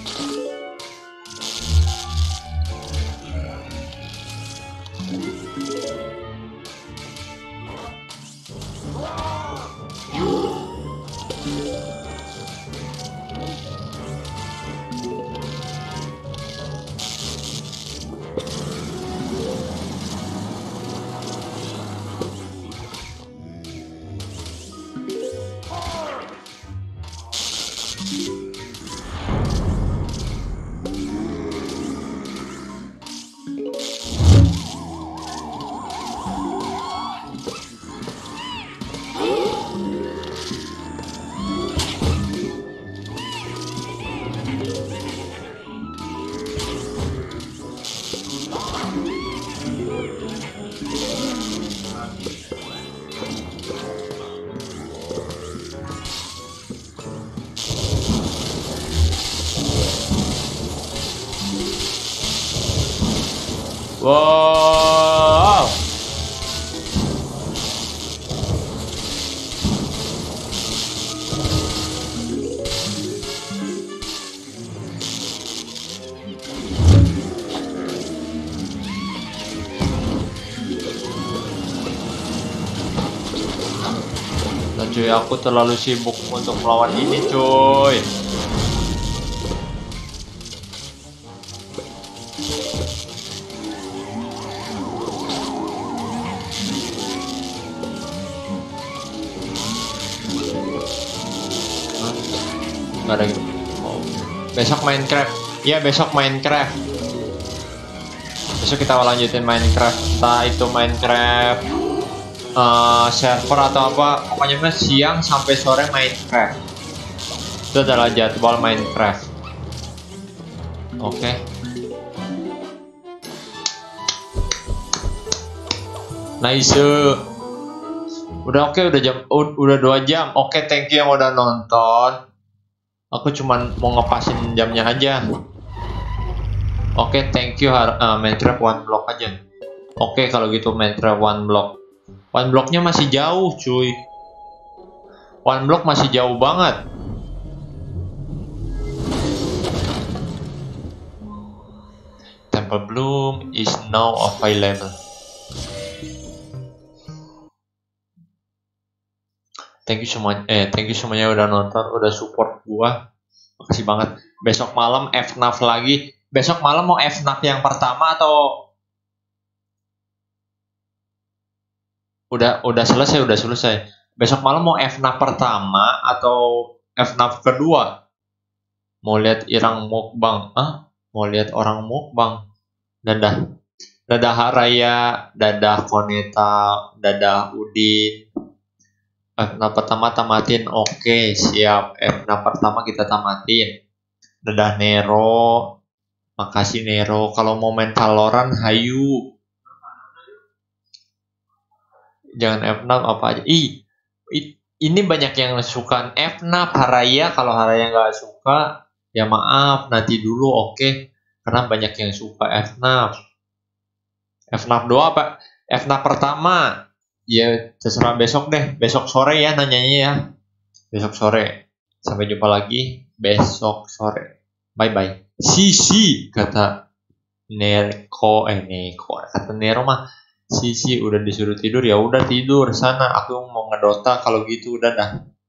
Wow. Nah, cuy, aku terlalu sibuk untuk melawan ini, cuy. Ada gitu. Besok Minecraft. Iya, besok Minecraft. Besok kita lanjutin Minecraft. Entah itu Minecraft server atau apa. Pokoknya siang sampai sore Minecraft. Itu adalah jadwal Minecraft. Oke. Nice. Udah oke, udah 2 jam. Oke, thank you yang udah nonton. Aku cuman mau ngepasin jamnya aja. Oke, thank you Minecraft one block aja. Oke, kalau gitu Minecraft one block. One blocknya masih jauh, cuy. One block masih jauh banget. Temple Bloom is now available. thank you semuanya udah nonton, udah support gua. Makasih banget. Besok malam FNAF lagi. Besok malam mau FNAF yang pertama atau udah selesai. Besok malam mau FNAF pertama atau FNAF kedua? Mau lihat orang mukbang. Dadah Haraya, dadah Koneta, dadah Udin. FNAF pertama tamatin, oke siap. FNAF pertama kita tamatin. Dadah Nero, makasih Nero. Kalau mau main Valorant, hayu. Jangan FNAF apa aja. Ini banyak yang suka FNAF Haraya. Kalau Haraya nggak suka, ya maaf, nanti dulu oke. Karena banyak yang suka FNAF. FNAF 2 apa? FNAF pertama. Ya terserah besok deh. Besok sore ya nanyanya ya. Besok sore. Sampai jumpa lagi besok sore. Bye bye. Sisi kata Neko. Kata Nero mah. Sisi udah disuruh tidur, ya udah tidur sana. Aku mau ngedota kalau gitu, udah dah.